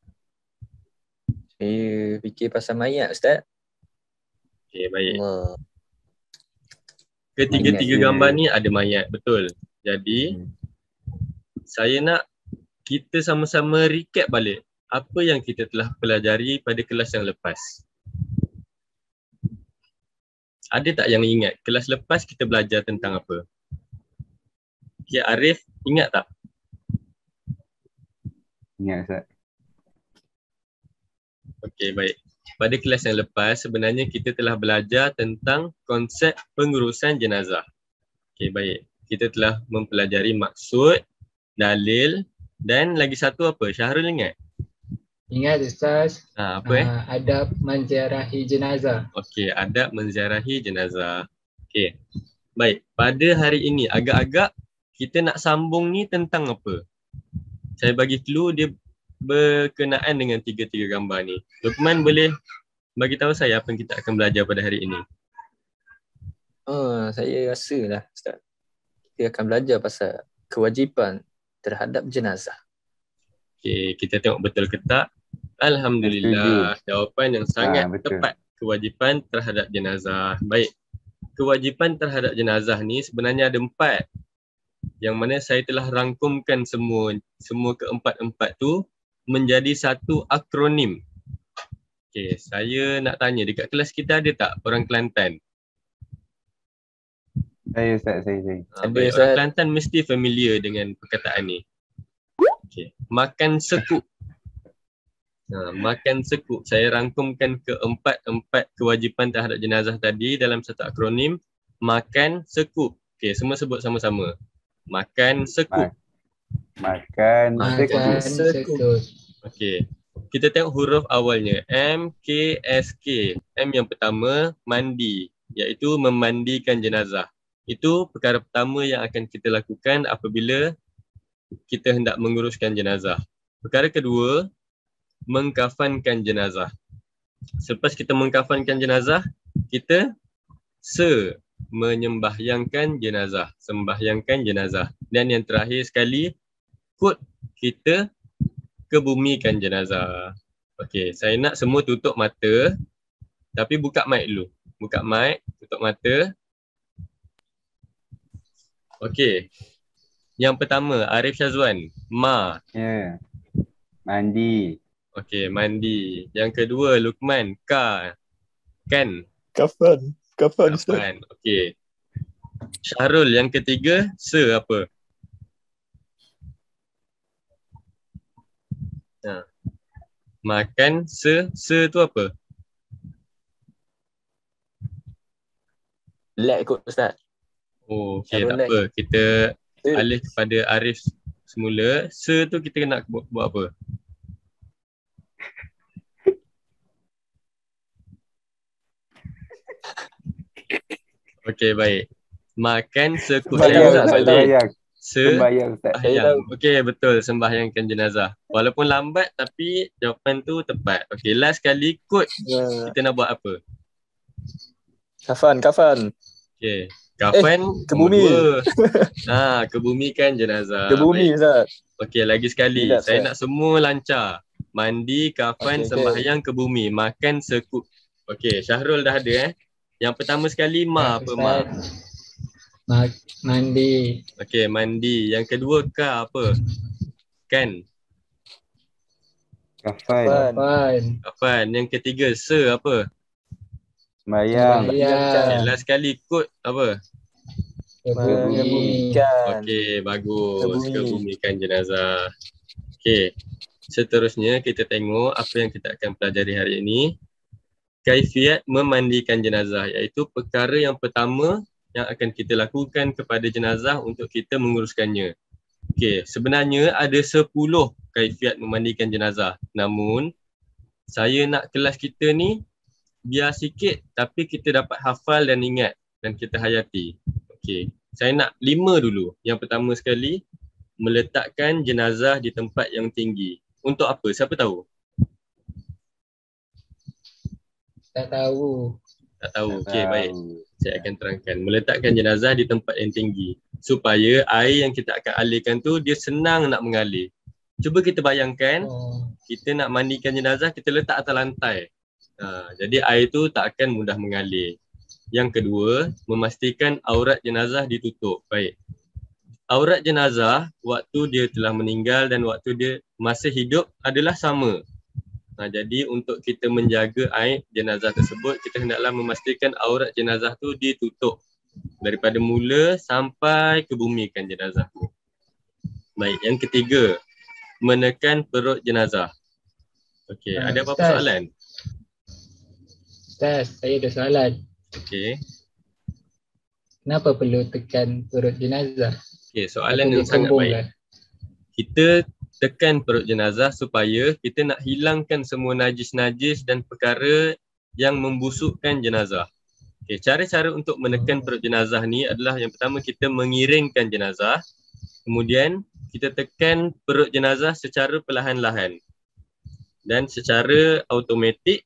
Saya fikir pasal mayat, Ustaz. Okey, baik. Allah. Ketiga-tiga Mayat gambar dia. ni ada mayat, betul. Jadi, saya nak kita sama-sama recap balik apa yang kita telah pelajari pada kelas yang lepas. Ada tak yang ingat kelas lepas kita belajar tentang apa? Okay, Arif, ingat tak? Ingat Ustaz. Okey, baik. Pada kelas yang lepas sebenarnya kita telah belajar tentang konsep pengurusan jenazah. Okey, baik. Kita telah mempelajari maksud, dalil dan lagi satu apa? Syahrul ingat? Ingat Ustaz, Apa adab menziarahi jenazah. Okey, adab menziarahi jenazah. Okey. Baik, pada hari ini agak-agak kita nak sambung ni tentang apa? Saya bagi clue dia berkenaan dengan tiga-tiga gambar ni. Luqman boleh bagi tahu saya apa yang kita akan belajar pada hari ini? Saya rasa lah, Ustaz. Kita akan belajar pasal kewajipan terhadap jenazah. Okey, kita tengok betul ke tak? Alhamdulillah, jawapan yang sangat betul. tepat. Kewajipan terhadap jenazah. Baik, kewajipan terhadap jenazah ni sebenarnya ada 4. Yang mana saya telah rangkumkan semua keempat-empat tu menjadi satu akronim. Okey, saya nak tanya dekat kelas kita ada tak orang Kelantan? Saya Ustaz, saya. Ada, Baik, Ustaz. orang Kelantan mesti familiar dengan perkataan ni. Okey, makan sekuk. Makan sekuk. Saya rangkumkan keempat kewajipan terhadap jenazah tadi dalam satu akronim. Makan sekuk. Okey, semua sebut sama-sama. Makan sekuk. Makan Makan sekuk. sekut. Okey. Kita tengok huruf awalnya. M, K, S, K. M yang pertama, mandi. Iaitu memandikan jenazah. Itu perkara pertama yang akan kita lakukan apabila kita hendak menguruskan jenazah. Perkara kedua, mengkafankan jenazah. Selepas kita mengkafankan jenazah, kita menyembahyangkan jenazah. Sembahyangkan jenazah. Dan yang terakhir sekali, kita kebumikan jenazah. Okey, saya nak semua tutup mata. Tapi buka mic dulu. Buka mic, tutup mata. Okey. Yang pertama, Arif Syazwan. Ya. Mandi. Okey, mandi. Yang kedua, Luqman. Kan. Kafan. Ustaz. Kafan. Okey. Syahrul, yang ketiga, apa? Makan tu apa? Lag kot, Ustaz. Oh, okey, Syahrul tak lag. apa. Kita alih kepada Arif semula. Tu kita nak buat apa? Okey, baik. Makan sekut Sembahyang. Sembahyang Ustaz. Sembahyang. Okey, betul. Sembahyangkan jenazah. Walaupun lambat tapi jawapan tu tepat. Okey, last kali kita nak buat apa? Kafan. Okey. Kafan ke bumi. Kebumikan jenazah. Ke bumi, Ustaz. Okey, lagi sekali. Tidak, Saya Ustaz. nak semua lancar. Mandi, kafan, Okey. sembahyang ke bumi. Makan sekut. Okey, Syahrul dah ada Yang pertama sekali apa? Mandi. Okey, mandi. Yang kedua apa? Kan. Kafan. Kafan. Yang ketiga apa? Sembahyang. Okay, last sekali apa? Kebumikan. Okey, bagus. Kebumikan jenazah. Okey. Seterusnya kita tengok apa yang kita akan pelajari hari ini. Kaifiat memandikan jenazah, iaitu perkara yang pertama yang akan kita lakukan kepada jenazah untuk kita menguruskannya. Okey, sebenarnya ada 10 kaifiat memandikan jenazah. Namun, saya nak kelas kita ni biar sikit tapi kita dapat hafal dan ingat dan kita hayati. Okey, saya nak 5 dulu. Yang pertama sekali, meletakkan jenazah di tempat yang tinggi. Untuk apa? Siapa tahu? Tak tahu. Tak tahu. Okey, baik. Saya akan terangkan. Meletakkan jenazah di tempat yang tinggi supaya air yang kita akan alirkan tu dia senang nak mengalir. Cuba kita bayangkan, kita nak mandikan jenazah, kita letak atas lantai. Jadi air tu tak akan mudah mengalir. Yang kedua, memastikan aurat jenazah ditutup. Baik. Aurat jenazah waktu dia telah meninggal dan waktu dia masih hidup adalah sama. Jadi untuk kita menjaga aib jenazah tersebut, kita hendaklah memastikan aurat jenazah tu ditutup daripada mula sampai kebumikan jenazah tu. Baik, yang ketiga, menekan perut jenazah. Okey, ada apa-apa Ustaz. soalan? Ustaz, saya ada soalan. Okey. Kenapa perlu tekan perut jenazah? Okey, soalan Atau yang sangat ditumbung baik. lah? Kita tekan perut jenazah supaya kita nak hilangkan semua najis-najis dan perkara yang membusukkan jenazah. Okay, cara-cara untuk menekan perut jenazah ni adalah yang pertama kita mengiringkan jenazah. Kemudian kita tekan perut jenazah secara perlahan-lahan. Dan secara automatik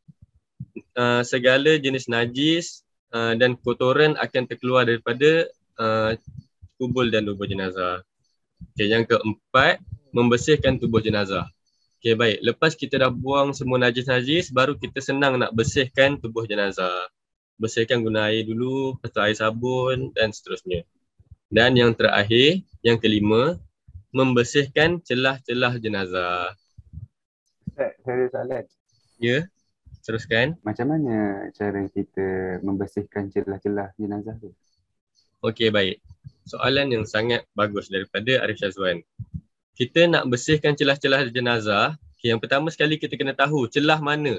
segala jenis najis dan kotoran akan terkeluar daripada kubul dan tubuh jenazah. Okay, yang keempat, membersihkan tubuh jenazah. Okay, baik. Lepas kita dah buang semua najis-najis, baru kita senang nak bersihkan tubuh jenazah. Bersihkan guna air dulu, lepas tu air sabun dan seterusnya. Dan yang terakhir, yang kelima, membersihkan celah-celah jenazah. Ustaz, saya ada soalan. Ya, teruskan. Macam mana cara kita membersihkan celah-celah jenazah tu? Okey, baik. Soalan yang sangat bagus daripada Arif Syazwan. Kita nak bersihkan celah-celah jenazah, yang pertama sekali kita kena tahu celah mana.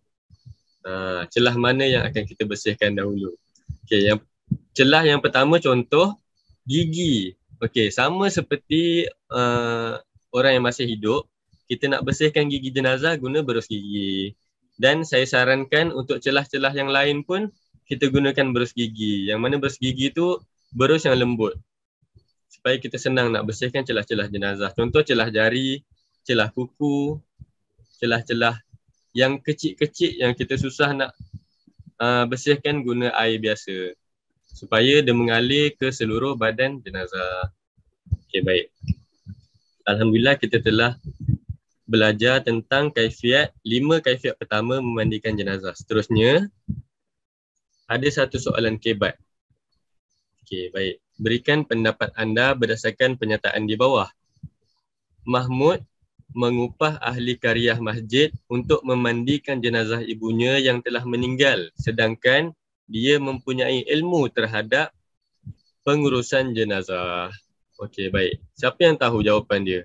Celah mana yang akan kita bersihkan dahulu. Okey, celah yang pertama contoh gigi. Okey, sama seperti orang yang masih hidup, kita nak bersihkan gigi jenazah guna berus gigi. Dan saya sarankan untuk celah-celah yang lain pun kita gunakan berus gigi. Yang mana berus gigi tu berus yang lembut. Supaya kita senang nak bersihkan celah-celah jenazah. Contoh celah jari, celah kuku, celah-celah yang kecil-kecil yang kita susah nak bersihkan guna air biasa. Supaya dia mengalir ke seluruh badan jenazah. Okey, baik. Alhamdulillah kita telah belajar tentang 5 kaifiat pertama memandikan jenazah. Seterusnya, ada satu soalan kebat. Okey, baik. Berikan pendapat anda berdasarkan pernyataan di bawah. Mahmud mengupah ahli karyah masjid untuk memandikan jenazah ibunya yang telah meninggal, sedangkan dia mempunyai ilmu terhadap pengurusan jenazah. Okey, baik. Siapa yang tahu jawapan dia?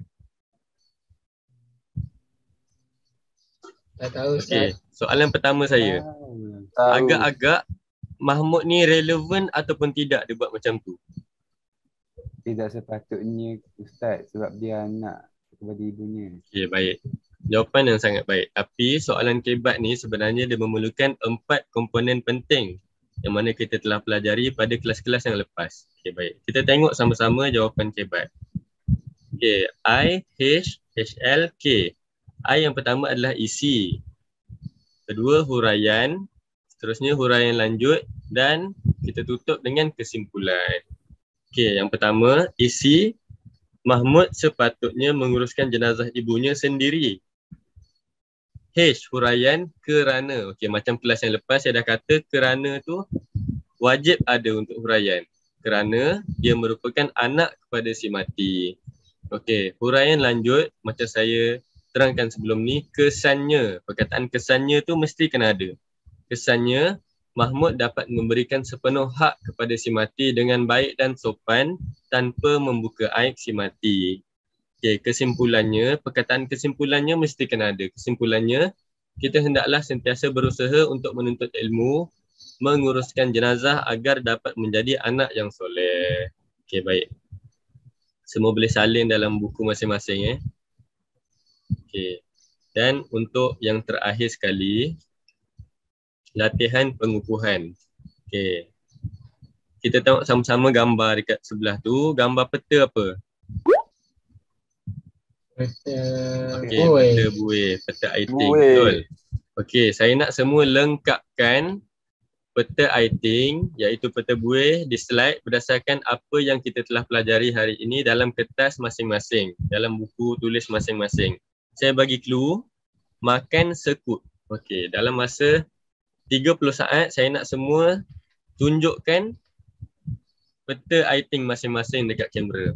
Tak tahu, Okey, Ustaz. soalan pertama saya. Agak-agak Mahmud ni relevan ataupun tidak dia buat macam tu? Tidak sepatutnya Ustaz sebab dia anak kepada ibunya. Okey, baik. Jawapan yang sangat baik. Tapi soalan kebat ni sebenarnya dia memerlukan 4 komponen penting yang mana kita telah pelajari pada kelas-kelas yang lepas. Okey, baik. Kita tengok sama-sama jawapan kebat. Okey, I, H, L, K. I yang pertama adalah isi. Kedua, huraian. Seterusnya huraian lanjut dan kita tutup dengan kesimpulan. Okey, yang pertama, isi. Mahmud sepatutnya menguruskan jenazah ibunya sendiri. H, huraian kerana. Okey, macam kelas yang lepas saya dah kata kerana tu wajib ada untuk huraian. Kerana dia merupakan anak kepada si mati. Okey, huraian lanjut macam saya terangkan sebelum ni, kesannya. Perkataan kesannya tu mesti kena ada. Kesannya, Mahmud dapat memberikan sepenuh hak kepada si mati dengan baik dan sopan tanpa membuka aib si mati. Okey, kesimpulannya, perkataan kesimpulannya mesti kena ada. Kesimpulannya, kita hendaklah sentiasa berusaha untuk menuntut ilmu, menguruskan jenazah agar dapat menjadi anak yang soleh. Okey, baik. Semua boleh salin dalam buku masing-masing. Okey. Dan untuk yang terakhir sekali, latihan pengukuhan. Okey. Kita tengok sama-sama gambar dekat sebelah tu. Gambar peta apa? Peta Okey, buih. peta buih, peta aiting. Buih. Betul. Okey, saya nak semua lengkapkan peta aiting iaitu peta buih di slide berdasarkan apa yang kita telah pelajari hari ini dalam kertas masing-masing, dalam buku tulis masing-masing. Saya bagi clue, makan sekut. Okey, dalam masa 30 saat saya nak semua tunjukkan peta aiting masing-masing dekat kamera.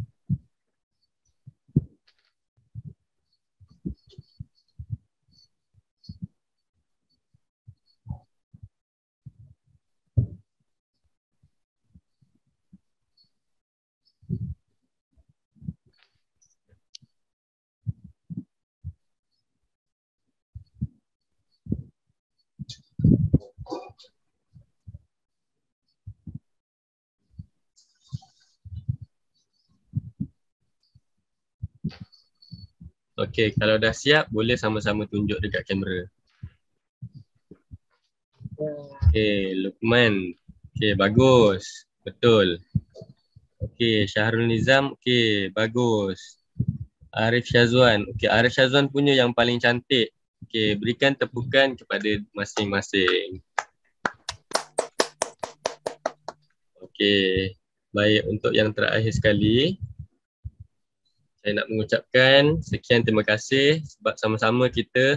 Okey, kalau dah siap boleh sama-sama tunjuk dekat kamera. Okey, Luqman. Okey, bagus. Betul. Okey, Syahrul Nizam. Okey, bagus. Arif Syazwan. Okey, Arif Syazwan punya yang paling cantik. Okey, berikan tepukan kepada masing-masing. Okey, baik, untuk yang terakhir sekali, saya nak mengucapkan sekian terima kasih sebab sama-sama kita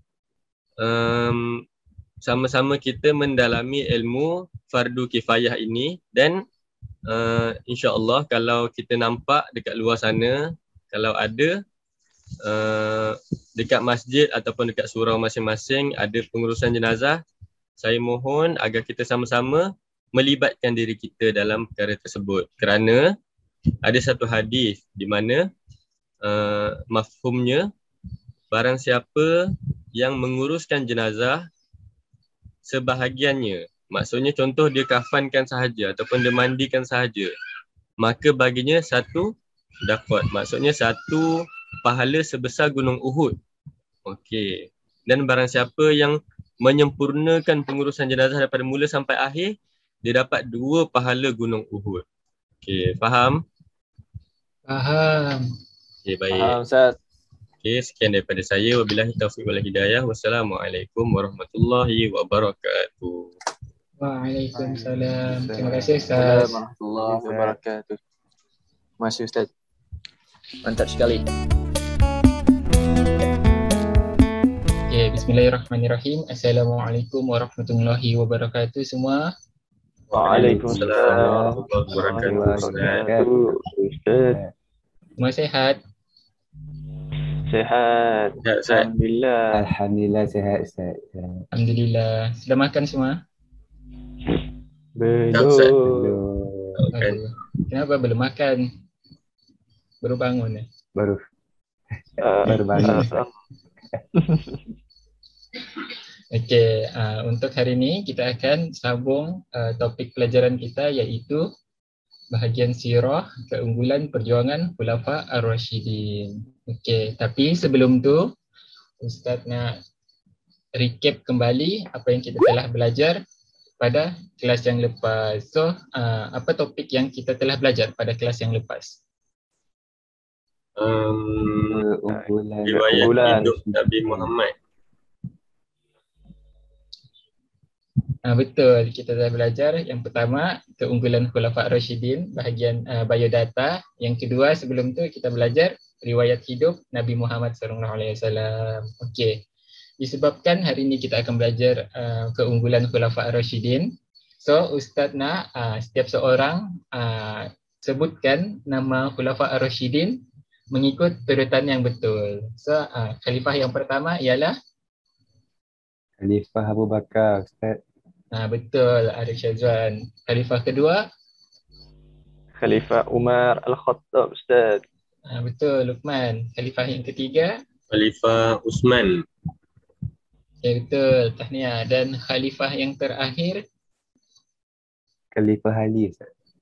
sama-sama kita mendalami ilmu fardu kifayah ini dan insya-Allah kalau kita nampak dekat luar sana, kalau ada dekat masjid ataupun dekat surau masing-masing ada pengurusan jenazah, saya mohon agar kita sama-sama melibatkan diri kita dalam perkara tersebut kerana ada satu hadis di mana mafhumnya barang siapa yang menguruskan jenazah sebahagiannya, maksudnya contoh dia kafankan sahaja ataupun dia mandikan sahaja, maka baginya satu dakwat, maksudnya satu pahala sebesar gunung Uhud. Okey. Dan barang siapa yang menyempurnakan pengurusan jenazah daripada mula sampai akhir, dia dapat 2 pahala gunung Uhud. Okey, faham? Faham. Okey, baik. Faham, Ustaz. Okey, sekian daripada saya. Wabillahi taufiq wal hidayah. Wassalamualaikum warahmatullahi wabarakatuh. Waalaikumsalam. Terima kasih Assalamualaikum Ustaz. warahmatullahi wabarakatuh. Terima kasih Ustaz. Mantap sekali. Okay, bismillahirrahmanirrahim. Assalamualaikum warahmatullahi wabarakatuh semua. Waalaikumsalam warahmatullahi wabarakatuh. Ustaz. Semua sehat? Sihat. Ya, Ustaz. Alhamdulillah. Alhamdulillah sihat Ustaz. Alhamdulillah. Sudah makan semua? Ustaz. Belum. Makan. Kenapa belum makan? Baru bangun. Baru bangun. Okey, untuk hari ini kita akan sambung topik pelajaran kita iaitu bahagian sirah keunggulan perjuangan Khulafa Ar-Rasyidin. Okey, tapi sebelum tu Ustaz nak recap kembali apa yang kita telah belajar pada kelas yang lepas. So, apa topik yang kita telah belajar pada kelas yang lepas? Keunggulan Riwayat hidup Nabi Muhammad. Betul, kita dah belajar yang pertama keunggulan Khulafa Ar-Rasyidin bahagian biodata. Yang kedua sebelum tu kita belajar riwayat hidup Nabi Muhammad SAW. Okey. Disebabkan hari ini kita akan belajar keunggulan Khulafa Ar-Rasyidin. So Ustaz nak setiap seorang sebutkan nama Khulafa Ar-Rasyidin mengikut urutan yang betul. So khalifah yang pertama ialah Khalifah Abu Bakar Ustaz. Betul, Arif Syazwan. Khalifah kedua? Khalifah Umar Al-Khattab Ustaz. Betul, Luqman. Khalifah yang ketiga? Khalifah Uthman. Ya betul, tahniah. Dan khalifah yang terakhir? Khalifah Ali Ustaz.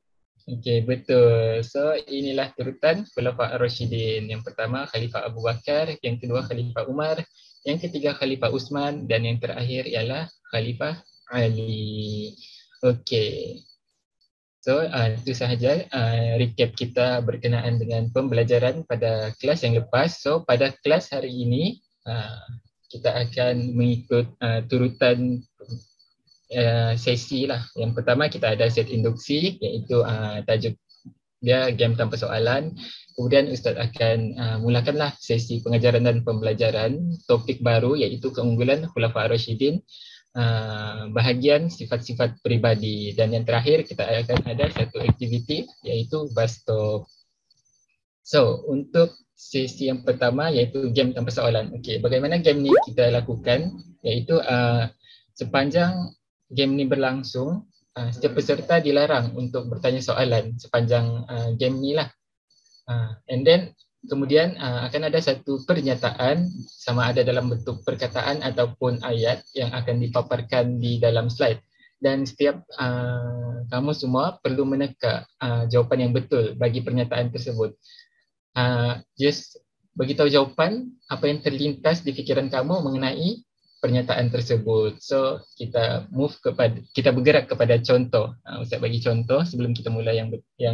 Okey, betul. So, inilah turutan Khulafa' Ar-Rasyidin. Yang pertama Khalifah Abu Bakar, yang kedua Khalifah Umar, yang ketiga Khalifah Uthman dan yang terakhir ialah Khalifah Ali. Okey. So, itu sahaja recap kita berkenaan dengan pembelajaran pada kelas yang lepas. So, pada kelas hari ini, kita akan mengikut turutan sesi lah. Yang pertama kita ada set induksi, iaitu tajuk dia game tanpa soalan. Kemudian Ustaz akan mulakanlah sesi pengajaran dan pembelajaran topik baru, iaitu keunggulan Khulafa' Ar-Rasyidin, bahagian sifat-sifat peribadi, dan yang terakhir kita akan ada satu aktiviti iaitu bus stop. So, untuk sesi yang pertama iaitu game tanpa soalan. Okey, bagaimana game ni kita lakukan, iaitu sepanjang game ni berlangsung, setiap peserta dilarang untuk bertanya soalan sepanjang game ni lah. And then kemudian akan ada satu pernyataan, sama ada dalam bentuk perkataan ataupun ayat yang akan dipaparkan di dalam slide. Dan setiap kamu semua perlu meneka jawapan yang betul bagi pernyataan tersebut. Just beritahu jawapan apa yang terlintas di fikiran kamu mengenai pernyataan tersebut. So kita bergerak kepada contoh. Ustaz bagi contoh sebelum kita mula yang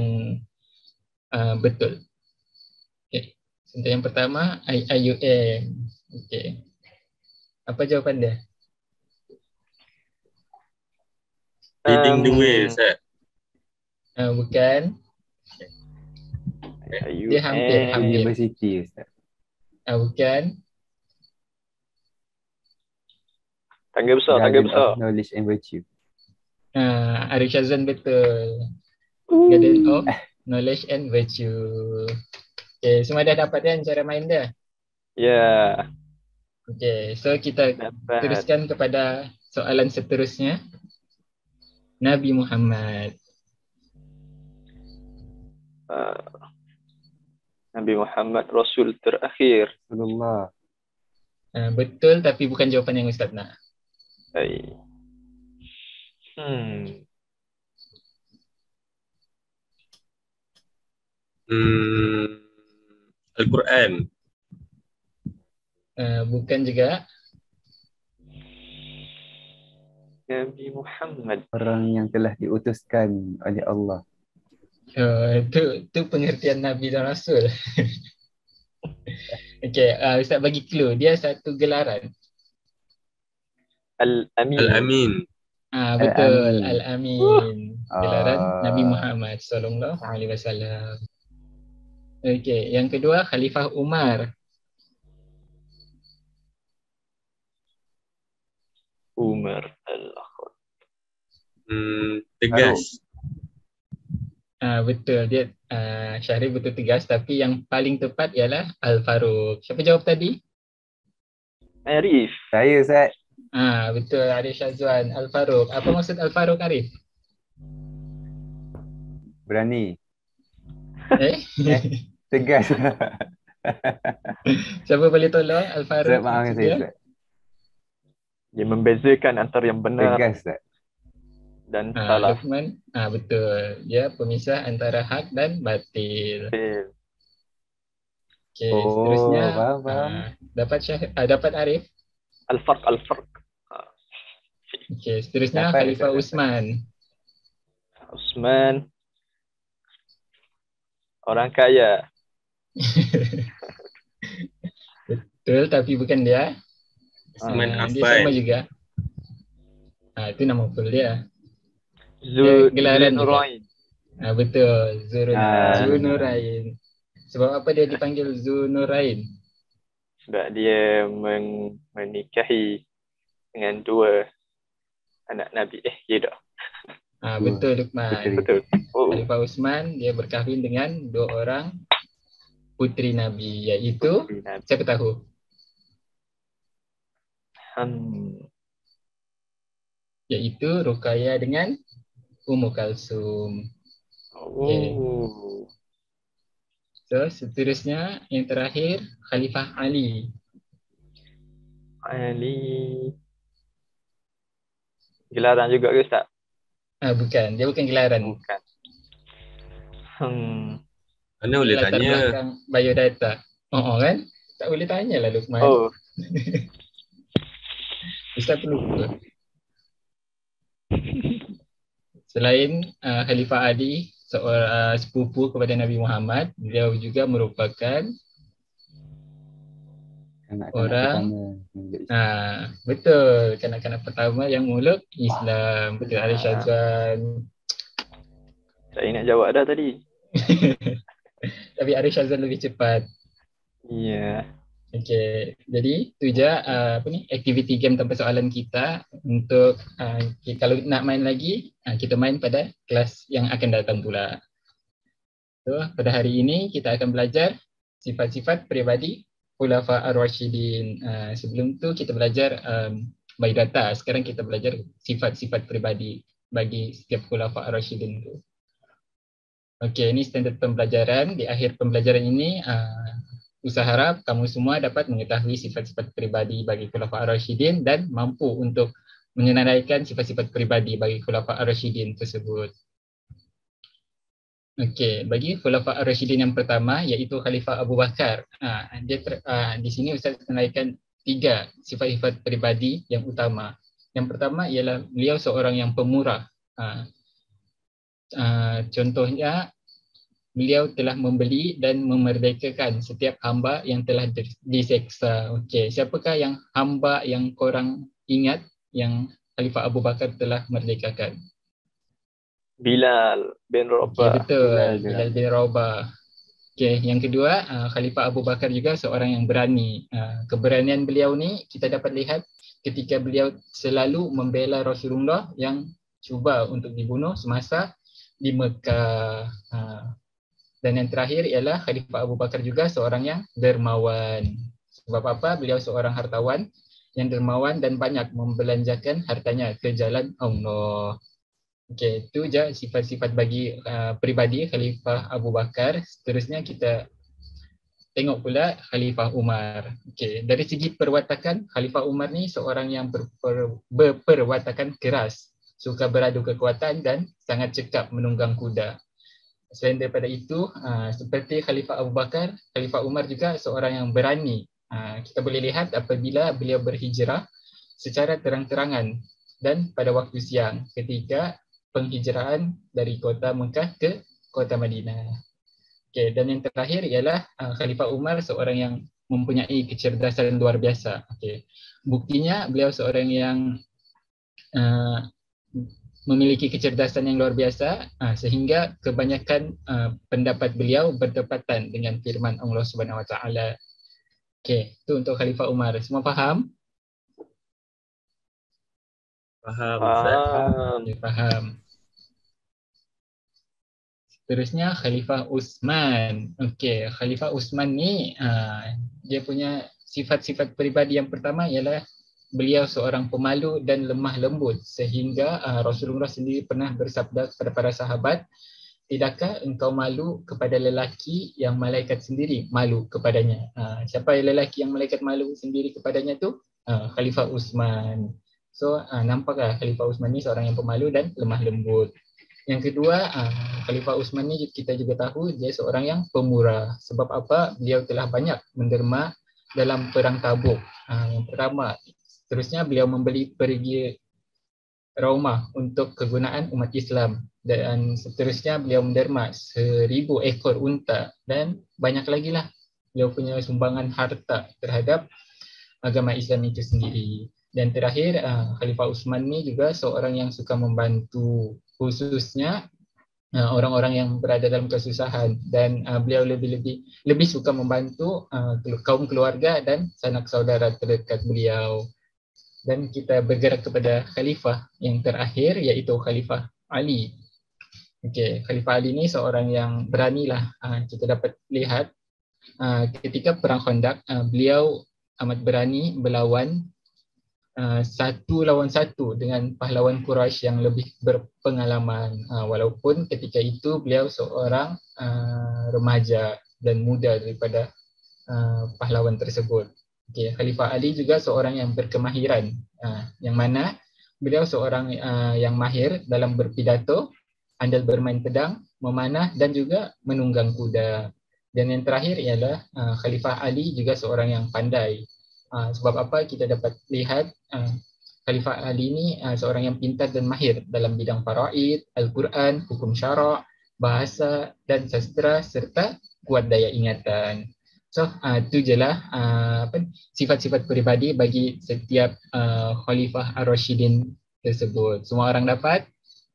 betul. Okay. Contoh yang pertama IUM. Okay. Apa jawapan dia? Leading the way, Ustaz. Bukan. Dia hampir. University, Ustaz. Bukan. Tangga besar. Knowledge and virtue. Arif Shazwan betul. Garden of Knowledge and Virtue. Okay, semua dah dapat kan cara main dia? Ya. Okay, so kita Dapat. teruskan kepada soalan seterusnya. Nabi Muhammad. Nabi Muhammad Rasul terakhir. Rasulullah. Betul, tapi bukan jawapan yang Ustaz nak. Baik. Al-Quran. Bukan juga. Nabi Muhammad. Orang yang telah diutuskan oleh Allah. Itu pengertian Nabi dan Rasul. Okay, Ustaz bagi clue. Dia satu gelaran. Al-Amin. Al-Amin. Betul, Al-Amin. Gelaran Nabi Muhammad sallallahu alaihi wasallam. Okey, yang kedua Khalifah Umar. Umar Al-Akhir. Tegas. Betul, dia Syahrir betul tegas, tapi yang paling tepat ialah Al-Faruq. Siapa jawab tadi? Arif. Saya, Ustaz. Betul, Arif Shazwan. Al-Faruq. Apa maksud Al-Faruq, Arif? Berani. Eh? Tegas. Siapa boleh tolong Al-Faruq? Ustaz, maafkan saya, Ustaz. Dia membezakan antara yang benar Tegas, Ustaz. dan salah. Luqman, betul. Dia pemisah antara hak dan batil. Okey, seterusnya faham. dapat Arif. Al-Farq. Okey, seterusnya Dapat, Khalifah dapat. Uthman. Orang kaya. Betul, tapi bukan dia. Uthman Dia sama Affan. juga. Itu nama full dia. Gelaran Nurain. Betul, Ah. Zunurain. Sebab apa dia dipanggil Zunurain? Sebab dia menikahi dengan dua anak Nabi. Ya tak? Betul, Luqman. Betul. Khalifah Uthman dia berkahwin dengan dua orang putri Nabi, iaitu siapa tahu? Iaitu Ruqayyah dengan Ummu Kalsum. Okay. So, seterusnya yang terakhir Khalifah Ali. Gelaran juga ke Ustaz? Bukan, dia bukan gelaran. Bukan. Mana boleh latar tanya. belakang biodata. Kan? Tak boleh tanya lah Luqman. Oh, Ustaz pelupa. Selain Khalifah Ali, seorang sepupu kepada Nabi Muhammad, beliau juga merupakan Kanak-kanak orang pertama. betul, kanak-kanak pertama yang meluk Islam. Betul, Arif Syazwan. saya nak jawab dah tadi. Tapi Arif Syazwan lebih cepat. Ya. Okey, jadi tu je aktiviti game tanpa soalan kita untuk kalau nak main lagi kita main pada kelas yang akan datang pula. So, pada hari ini kita akan belajar sifat-sifat peribadi Khulafa Ar-Rasyidin. Sebelum tu kita belajar biodata. Sekarang kita belajar sifat-sifat peribadi bagi setiap Khulafa Ar-Rasyidin tu. Okey, ini standard pembelajaran. Di akhir pembelajaran ini usaha harap kamu semua dapat mengetahui sifat-sifat peribadi bagi Khulafa Ar-Rasyidin dan mampu untuk menyenaraikan sifat-sifat peribadi bagi Khulafa Ar-Rasyidin tersebut. Okey, bagi Khulafa Ar-Rasyidin yang pertama iaitu Khalifah Abu Bakar. Di sini Ustaz menaikan 3 sifat-sifat peribadi yang utama. Yang pertama ialah beliau seorang yang pemurah. Contohnya beliau telah membeli dan memerdekakan setiap hamba yang telah diseksa. Okey, siapakah yang hamba yang korang ingat yang Khalifah Abu Bakar telah merdekakan? Bilal bin Okay, Rabah. betul, Bilal bin Rabah. Okay, yang kedua, Khalifah Abu Bakar juga seorang yang berani. Keberanian beliau ni kita dapat lihat ketika beliau selalu membela Rasulullah yang cuba untuk dibunuh semasa di Mekah. Dan yang terakhir ialah Khalifah Abu Bakar juga seorang yang dermawan. Sebab apa? Beliau seorang hartawan yang dermawan dan banyak membelanjakan hartanya ke jalan Allah. Okey, itu je sifat-sifat bagi peribadi Khalifah Abu Bakar. Seterusnya kita tengok pula Khalifah Umar. Okey, dari segi perwatakan, Khalifah Umar ni seorang yang berperwatakan keras, suka beradu kekuatan dan sangat cekap menunggang kuda. Selain daripada itu, seperti Khalifah Abu Bakar, Khalifah Umar juga seorang yang berani. Kita boleh lihat apabila beliau berhijrah secara terang-terangan dan pada waktu siang ketika penghijrahan dari kota Mekah ke kota Madinah. Okay, dan yang terakhir ialah Khalifah Umar seorang yang mempunyai kecerdasan luar biasa. Okay. Buktinya beliau seorang yang memiliki kecerdasan yang luar biasa sehingga kebanyakan pendapat beliau bertepatan dengan firman Allah Subhanahu Wa Taala. Okay, itu untuk Khalifah Umar. Semua faham? Faham, Ustaz? Okay, faham. Seterusnya Khalifah Uthman. Okey, Khalifah Uthman ni dia punya sifat-sifat peribadi yang pertama ialah beliau seorang pemalu dan lemah lembut sehingga Rasulullah sendiri pernah bersabda kepada para sahabat, tidakkah engkau malu kepada lelaki yang malaikat sendiri malu kepadanya? Siapa lelaki yang malaikat malu sendiri kepadanya tu? Khalifah Uthman. So nampaklah Khalifah Uthman ni seorang yang pemalu dan lemah lembut. Yang kedua, Khalifah Uthman ni kita juga tahu dia seorang yang pemurah. Sebab apa? Beliau telah banyak menderma dalam perang Tabuk. Yang pertama, seterusnya beliau membeli perigi rumah untuk kegunaan umat Islam. Dan seterusnya beliau menderma 1000 ekor unta dan banyak lagi lah beliau punya sumbangan harta terhadap agama Islam itu sendiri. Dan terakhir, Khalifah Uthman ni juga seorang yang suka membantu, khususnya orang-orang yang berada dalam kesusahan, dan beliau lebih suka membantu kaum keluarga dan sanak saudara terdekat beliau. Dan kita bergerak kepada khalifah yang terakhir iaitu Khalifah Ali. Okey, Khalifah Ali ni seorang yang beranilah. Kita dapat lihat ketika perang Khandaq, beliau amat berani berlawan 1 lawan 1 dengan pahlawan Quraisy yang lebih berpengalaman, walaupun ketika itu beliau seorang remaja dan muda daripada pahlawan tersebut. Okay. Khalifah Ali juga seorang yang berkemahiran, yang mana beliau seorang yang mahir dalam berpidato andal bermain pedang, memanah dan juga menunggang kuda. Dan yang terakhir ialah Khalifah Ali juga seorang yang pandai. Sebab apa kita dapat lihat Khalifah Ali ini seorang yang pintar dan mahir dalam bidang faraid, Al-Quran, hukum syarak, bahasa dan sastra serta kuat daya ingatan. So itu je lah sifat-sifat peribadi bagi setiap Khalifah Ar-Rashidin tersebut. Semua orang dapat?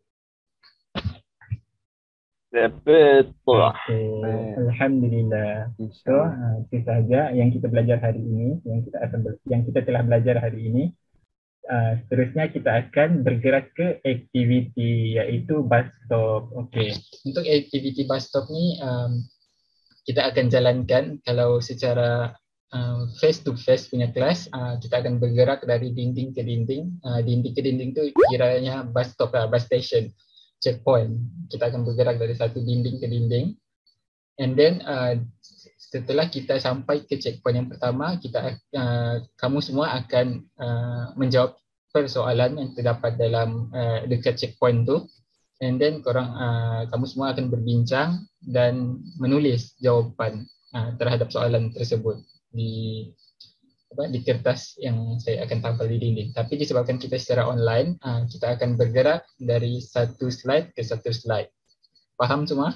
Betul. Okay. Alhamdulillah. So InsyaAllah. itu sahaja yang kita belajar hari ini, yang kita telah belajar hari ini. Seterusnya kita akan bergerak ke aktiviti iaitu bus stop. Okey. Untuk aktiviti bus stop ni kita akan jalankan kalau secara face to face punya kelas, kita akan bergerak dari dinding ke dinding. Dinding ke dinding tu kiranya bus stop lah, bus station, checkpoint. Kita akan bergerak dari satu dinding ke dinding. And then setelah kita sampai ke checkpoint yang pertama, kamu semua akan menjawab persoalan yang terdapat dalam dekat checkpoint tu. And then kamu semua akan berbincang dan menulis jawapan terhadap soalan tersebut di kertas yang saya akan tampal di dinding. Tapi disebabkan kita secara online, kita akan bergerak dari satu slide ke satu slide. Faham semua?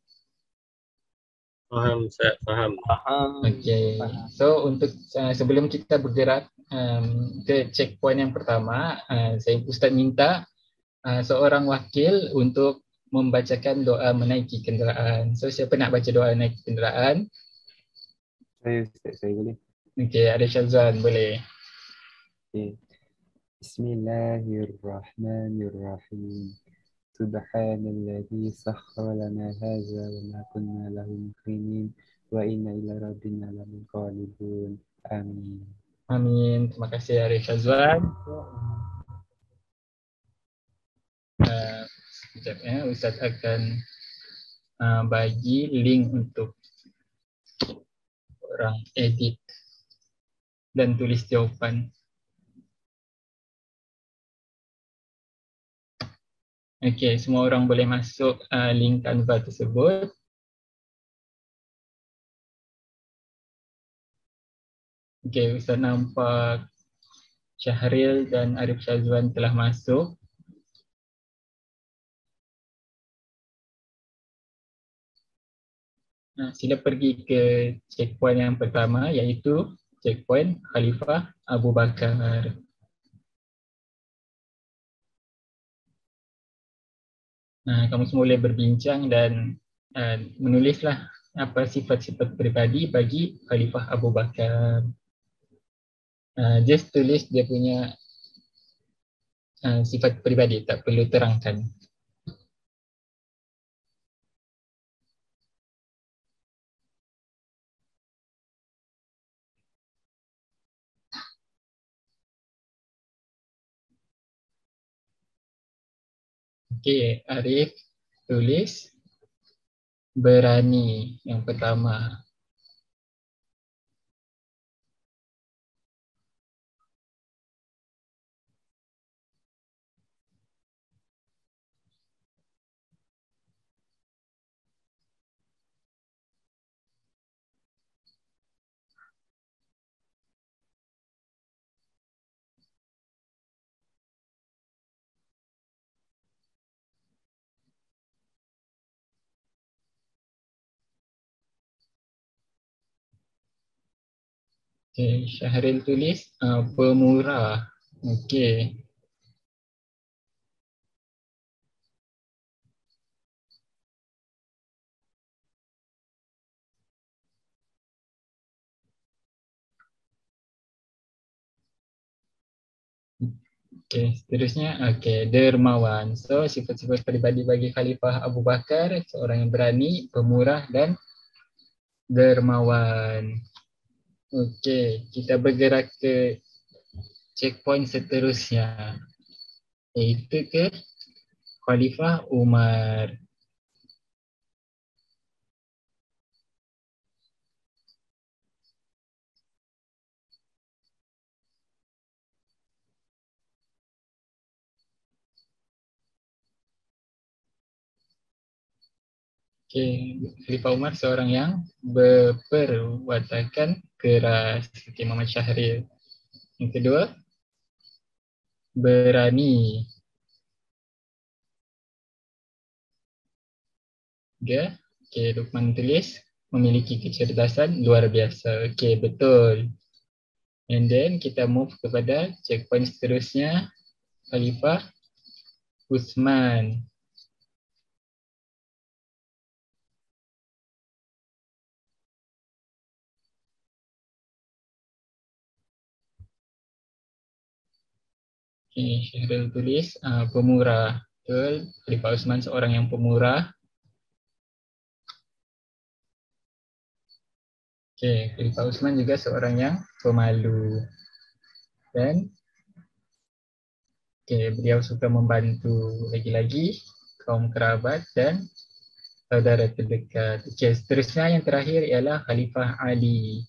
Faham, Ustaz, faham. Okay. So untuk sebelum kita bergerak ke checkpoint yang pertama, saya Ustaz minta seorang wakil untuk membacakan doa menaiki kenderaan. So siapa nak baca doa menaiki kenderaan? Saya boleh. Okey, ada Syazwan, boleh. Okay. Bismillahirrahmanirrahim. Subhanalladzi sakhkhara lana hadza wa ma kunna lahu muqrinin wa inna ila rabbina lamunqalibun. Amin. Amin. Terima kasih Arif Syazwan. Sekejap Ustaz akan bagi link untuk orang edit dan tulis jawapan. Okey, semua orang boleh masuk link Canva tersebut. Okey, Ustaz nampak Syahril dan Arif Syazwan telah masuk. Sila pergi ke checkpoint yang pertama iaitu checkpoint Khalifah Abu Bakar. Kamu semua boleh berbincang dan menulislah apa sifat-sifat peribadi bagi Khalifah Abu Bakar. Just tulis dia punya sifat peribadi, tak perlu terangkan. Okey, Arif tulis berani yang pertama. Okey, Syahril tulis pemurah. Okey. Okey, seterusnya dermawan. So sifat-sifat peribadi bagi Khalifah Abu Bakar, seorang yang berani, pemurah dan dermawan. Okey, kita bergerak ke checkpoint seterusnya iaitu ke Khalifah Umar. Okay. Khalifah Umar seorang yang berperwatakan keras. Okay, Muhammad Syahril. Yang kedua, berani. Tiga, okay, Luqman tulis memiliki kecerdasan luar biasa. Okay, betul. And then kita move kepada checkpoint seterusnya, Khalifah Uthman. Okay, Syahril tulis pemurah. Betul, Khalifah Uthman seorang yang pemurah. Okay, Khalifah Uthman juga seorang yang pemalu. Dan okay, beliau suka membantu lagi-lagi kaum kerabat dan saudara terdekat. Okay, seterusnya yang terakhir ialah Khalifah Ali.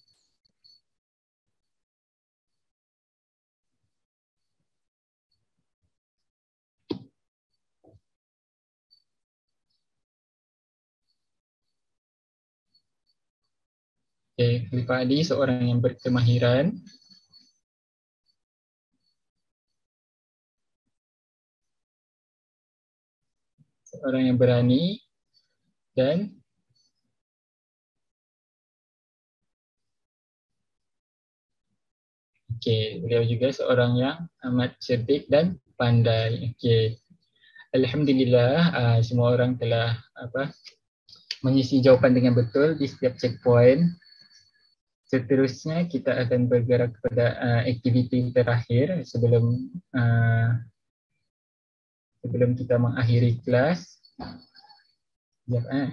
Okay, Khalifah Ali seorang yang berkemahiran, seorang yang berani dan okay, beliau juga seorang yang amat cerdik dan pandai. Okay. Alhamdulillah, semua orang telah mengisi jawapan dengan betul di setiap checkpoint. Seterusnya kita akan bergerak kepada aktiviti terakhir sebelum kita mengakhiri kelas. Sekejap,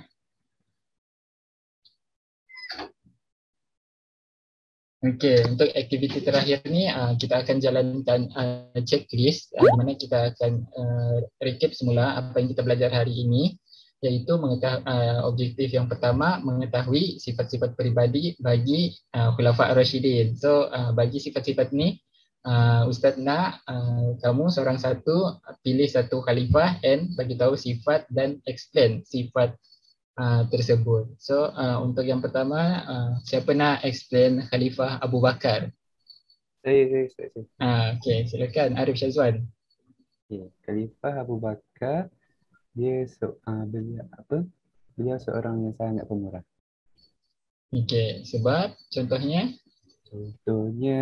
Okey, untuk aktiviti terakhir ni kita akan jalankan checklist di mana kita akan recap semula apa yang kita belajar hari ini, iaitu objektif yang pertama mengetahui sifat-sifat peribadi bagi Khulafa' Ar-Rasyidin. So bagi sifat-sifat ni Ustaz nak kamu seorang satu pilih satu khalifah and bagi tahu sifat dan explain sifat tersebut. So untuk yang pertama, siapa nak explain Khalifah Abu Bakar? Saya. Okay, silakan Arif Syazwan. Okay. Khalifah Abu Bakar, beliau seorang yang sangat pemurah. Okay, sebab contohnya? Contohnya,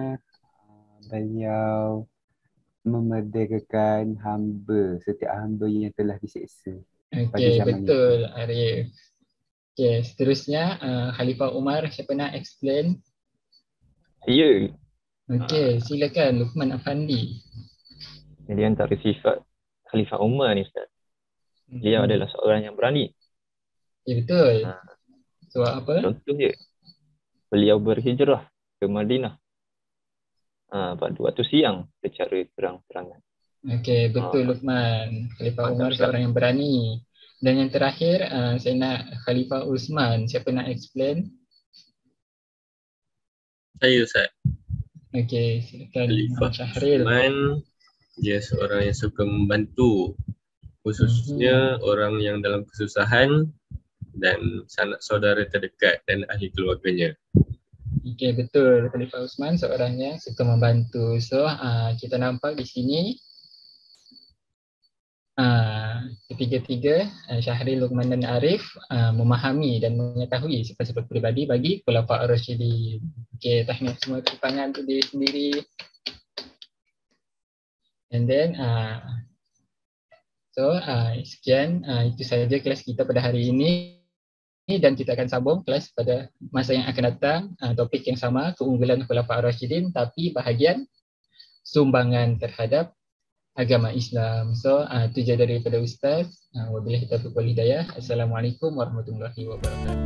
beliau memerdekakan setiap hamba yang telah diseksa. Okay, betul Arif. Okay, seterusnya Khalifah Umar, siapa nak explain? Ya. Okay, silakan Luqman Afandi. Jadi antara sifat Khalifah Umar ni Ustaz, beliau adalah seorang yang berani. Ya, betul. Sebab apa? Contoh dia, beliau berhijrah ke Madinah pada waktu siang secara terang-terangan. Okey, betul Luqman. Khalifah Umar seorang yang berani. Dan yang terakhir, saya nak Khalifah Uthman. Siapa nak explain? Saya Ustaz. Okey, silakan Khalifah Syahril. Uthman, dia seorang yang suka membantu, khususnya orang yang dalam kesusahan dan sanak saudara terdekat dan ahli keluarganya. Okey, betul. Khalifah Uthman seorang yang suka membantu. So, kita nampak di sini ketiga-tiga Syahril, Luqman dan Arif memahami dan mengetahui sifat-sifat peribadi bagi Khulafa' Ar-Rasyidin. Okey, tahniah semua tepuk tangan untuk diri sendiri. And then sekian itu sahaja kelas kita pada hari ini, dan kita akan sambung kelas pada masa yang akan datang, topik yang sama, keunggulan Khulafa' Ar-Rasyidin tapi bahagian sumbangan terhadap agama Islam. So itu je daripada Ustaz. Wabillahi taufiq wal hidayah. Assalamualaikum warahmatullahi wabarakatuh.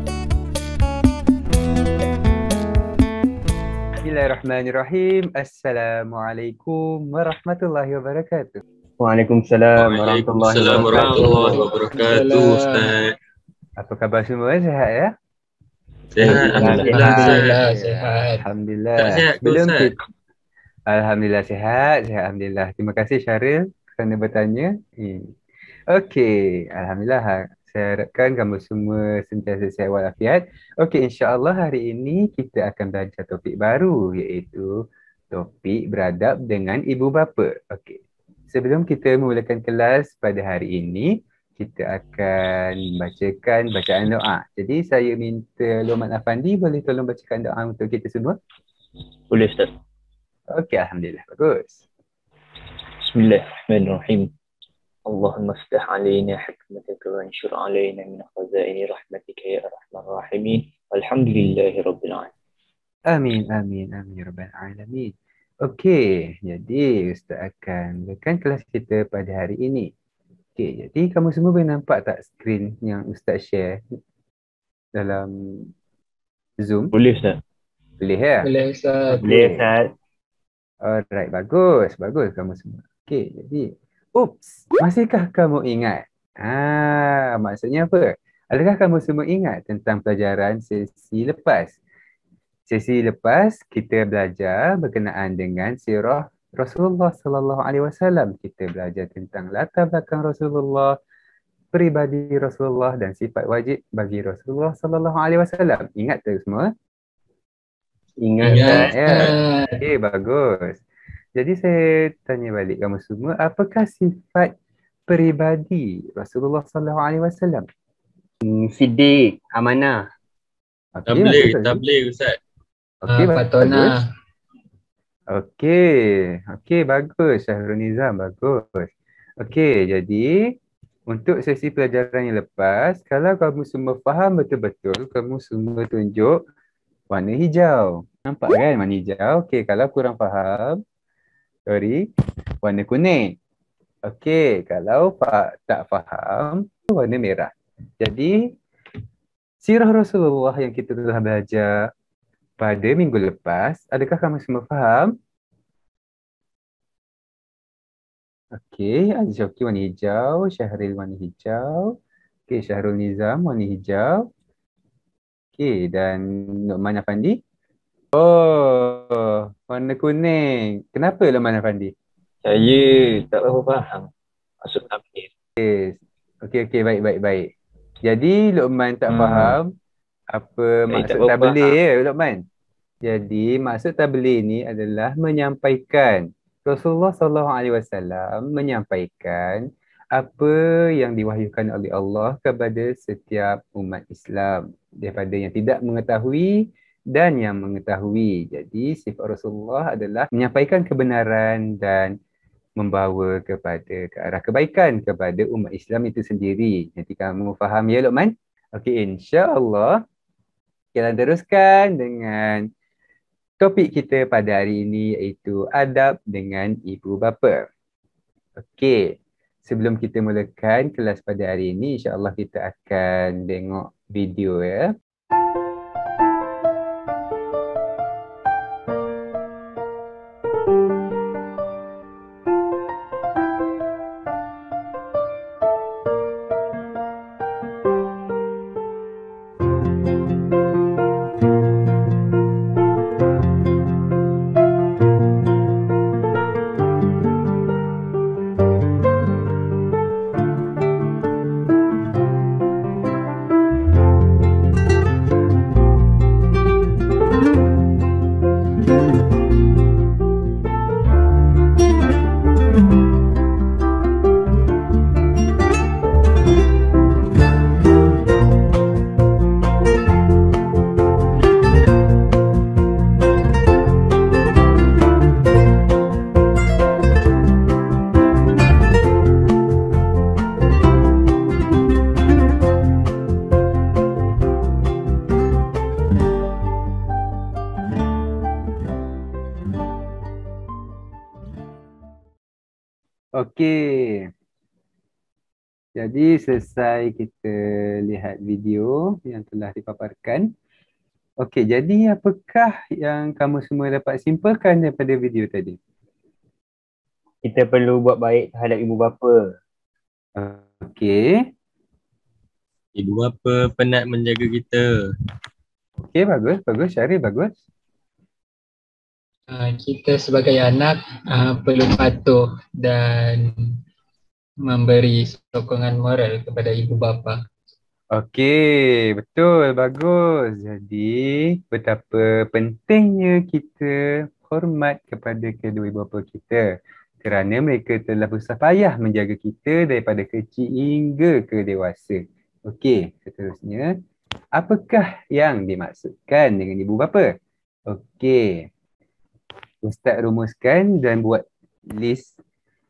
Bismillahirrahmanirrahim. Assalamualaikum warahmatullahi wabarakatuh. Waalaikumsalam warahmatullahi wabarakatuh Ustaz. Apa khabar semua? Sihat ya? Sihat. Alhamdulillah sihat. Alhamdulillah. Sihat Ustaz. Alhamdulillah sihat. Alhamdulillah. Terima kasih Syahril kerana bertanya. Okey, alhamdulillah Saya harapkan kamu semua sentiasa sihat walafiat. Okey, insya-Allah hari ini kita akan belajar topik baru iaitu topik beradab dengan ibu bapa. Okey. Sebelum kita memulakan kelas pada hari ini, kita akan bacakan bacaan doa. Jadi saya minta Luqman Afandi boleh tolong bacakan doa untuk kita semua? Boleh Ustaz. Okey, alhamdulillah. Bagus. Bismillahirrahmanirrahim. Allahumma aftah alaina hikmataka wa anshur alaina min khazaini rahmatika ya arhamar rahimin. Walhamdulillahi rabbil alamin. Amin, amin, amin ya rabbal alamin. Okey, jadi Ustaz akan mulakan kelas kita pada hari ini. Okey, jadi kamu semua boleh nampak tak skrin yang Ustaz share dalam Zoom? Boleh Ustaz. Boleh ya? Boleh Ustaz. Boleh Ustaz. Alright, bagus. Bagus kamu semua. Okey, jadi masihkah kamu ingat? Maksudnya apa? Adakah kamu semua ingat tentang pelajaran sesi lepas? Sesi lepas kita belajar berkenaan dengan sirah Rasulullah sallallahu alaihi wasallam. Kita belajar tentang latar belakang Rasulullah, peribadi Rasulullah dan sifat wajib bagi Rasulullah sallallahu alaihi wasallam. Ingat tak semua? Ingat Ingat. Ustaz. Ya. Okey, bagus. Jadi saya tanya balik kamu semua, apakah sifat peribadi Rasulullah sallallahu alaihi wasallam? Siddiq, amanah. Okey, Tabligh Ustaz. Okey, bagus. Patona. Okey, bagus Syahrul Nizam, bagus. Okey, jadi untuk sesi pelajaran yang lepas, kalau kamu semua faham betul-betul, kamu semua tunjuk warna hijau. Nampak kan warna hijau? Okey, kalau kurang faham, warna kuning. Okey, kalau tak faham, warna merah. Jadi, sirah Rasulullah yang kita telah belajar pada minggu lepas, adakah kamu semua faham? Okey, Aziz Syauqi warna hijau, Syahril warna hijau. Okey, Syahrul Nizam warna hijau. Okey, dan Luqman Afandi? Oh, warna kuning. Kenapa Luqman Afandi? Saya tak berapa faham maksud tabligh. Okey, baik. Jadi Luqman tak faham apa Saya maksud tak berapa tabligh ya Luqman? Jadi maksud tabligh ni adalah menyampaikan. Rasulullah SAW menyampaikan apa yang diwahyukan oleh Allah kepada setiap umat Islam daripada yang tidak mengetahui dan yang mengetahui. Jadi sifat Rasulullah adalah menyampaikan kebenaran dan membawa kepada ke arah kebaikan kepada umat Islam itu sendiri. Nanti kamu faham ya Luqman? Okey, insya-Allah kita teruskan dengan topik kita pada hari ini iaitu adab dengan ibu bapa. Okey, sebelum kita mulakan kelas pada hari ini, insya-Allah kita akan tengok video ya. Okey. Jadi selesai kita lihat video yang telah dipaparkan. Okey, jadi apakah yang kamu semua dapat simpulkan daripada video tadi? Kita perlu buat baik terhadap ibu bapa. Okey. Ibu bapa penat menjaga kita. Okey, bagus. Syaril, bagus. Kita sebagai anak perlu patuh dan memberi sokongan moral kepada ibu bapa Okey, betul, bagus. Jadi, betapa pentingnya kita hormat kepada kedua ibu bapa kita kerana mereka telah berusaha payah menjaga kita daripada kecil hingga ke dewasa. Okey, seterusnya, apakah yang dimaksudkan dengan ibu bapa? Okey, Ustaz rumuskan dan buat list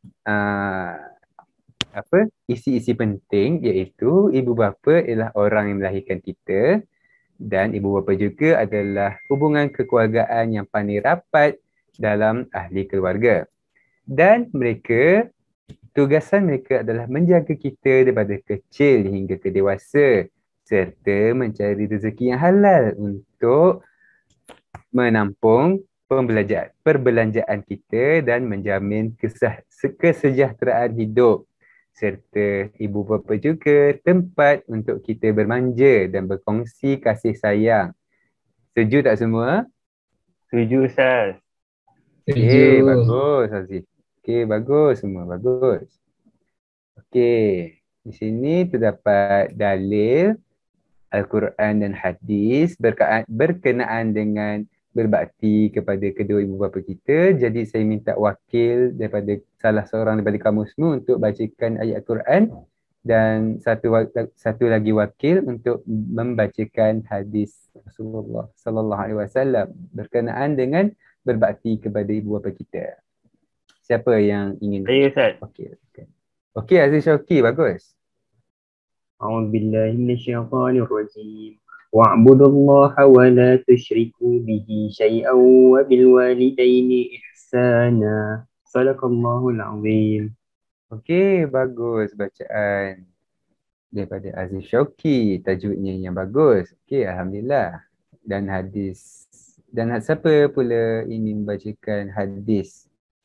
isi-isi penting, iaitu ibu bapa ialah orang yang melahirkan kita dan ibu bapa juga adalah hubungan kekeluargaan yang paling rapat dalam ahli keluarga. Dan mereka, tugasan mereka adalah menjaga kita daripada kecil hingga ke dewasa serta mencari rezeki yang halal untuk menampung perbelanjaan kita dan menjamin kesejahteraan hidup. Serta ibu bapa juga tempat untuk kita bermanja dan berkongsi kasih sayang. Setuju tak semua? Setuju Ustaz. Okey, bagus Aziz. Okey, bagus semua, bagus. Okey, di sini terdapat dalil Al-Quran dan hadis berkenaan dengan berbakti kepada kedua ibu bapa kita. Jadi saya minta wakil daripada salah seorang daripada kamu semua untuk bacakan ayat Al-Quran dan satu lagi wakil untuk membacakan hadis Rasulullah sallallahu alaihi wasallam berkenaan dengan berbakti kepada ibu bapa kita. Siapa yang ingin? Saya Ustaz. Okey, Aziz Syauqi, bagus. A'udzubillahi minasyaitonirrajim. Wa'budullaha wa la tusyriku bihi syai'an wa bil walidaini ihsana. Sadaqallahul azim. Okey, bagus bacaan daripada Aziz Syauqi. Tajwidnya yang bagus. Okey, alhamdulillah. Dan hadis. Dan siapa pula ingin bacakan hadis?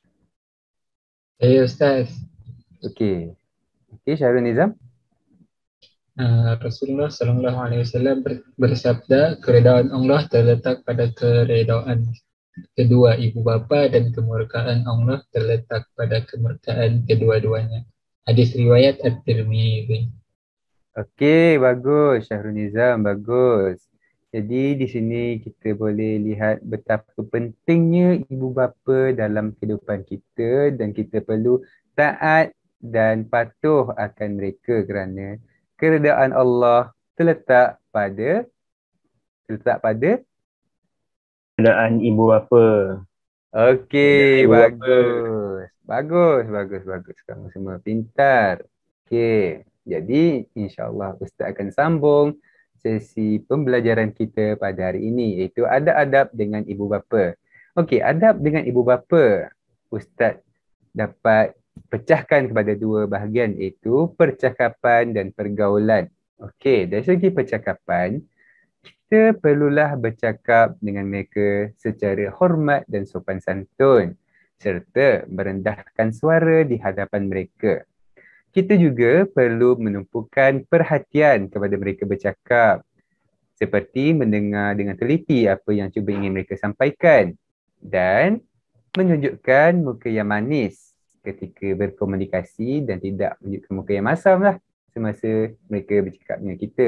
Saya Ustaz. Okey. Okey, Syahrul Nizam. Rasulullah SAW bersabda, keredaan Allah terletak pada keredaan kedua ibu bapa dan kemurkaan Allah terletak pada kemurkaan kedua-duanya. Hadis riwayat At-Tirmidzi. Okey, bagus Syahrul Nizam, bagus. Jadi di sini kita boleh lihat betapa pentingnya ibu bapa dalam kehidupan kita dan kita perlu taat dan patuh akan mereka kerana keredaan Allah terletak pada Keredaan ibu bapa. Okey, Keredaan bagus. Bagus. Kamu semua pintar. Okey, jadi insya-Allah Ustaz akan sambung sesi pembelajaran kita pada hari ini, iaitu adab-adab dengan ibu bapa. Okey, adab dengan ibu bapa Ustaz dapat pecahkan kepada dua bahagian, iaitu percakapan dan pergaulan. Okey, dari segi percakapan, kita perlulah bercakap dengan mereka secara hormat dan sopan santun serta merendahkan suara di hadapan mereka. Kita juga perlu menumpukan perhatian kepada mereka bercakap, seperti mendengar dengan teliti apa yang cuba ingin mereka sampaikan dan menunjukkan muka yang manis ketika berkomunikasi dan tidak menunjukkan muka yang masam lah semasa mereka bercakap dengan kita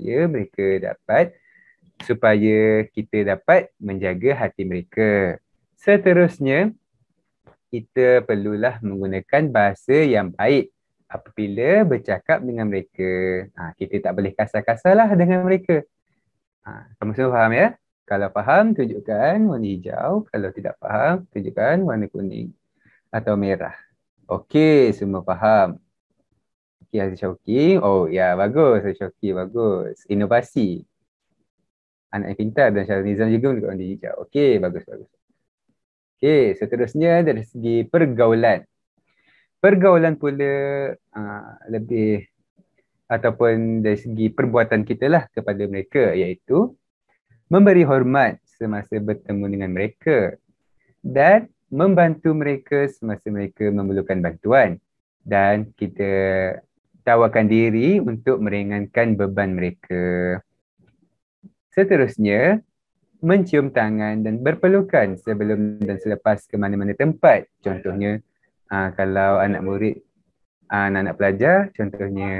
supaya kita dapat menjaga hati mereka. Seterusnya, kita perlulah menggunakan bahasa yang baik apabila bercakap dengan mereka. Kita tak boleh kasar-kasarlah dengan mereka. Kamu semua faham ya? Kalau faham, tunjukkan warna hijau. Kalau tidak faham, tunjukkan warna kuning atau merah. Okey, semua faham. Okey, Aziz Syauqi. Oh ya, bagus Aziz Syauqi, bagus. Inovasi. Anak yang pintar dan Syahrul Nizam juga menunjukkan warna hijau. Okey, bagus. Okey, seterusnya dari segi pergaulan. Pergaulan pula lebih ataupun dari segi perbuatan kita lah kepada mereka, iaitu memberi hormat semasa bertemu dengan mereka dan membantu mereka semasa mereka memerlukan bantuan, dan kita tawarkan diri untuk meringankan beban mereka. Seterusnya, mencium tangan dan berpelukan sebelum dan selepas ke mana-mana tempat. Contohnya, kalau anak murid, anak-anak pelajar, contohnya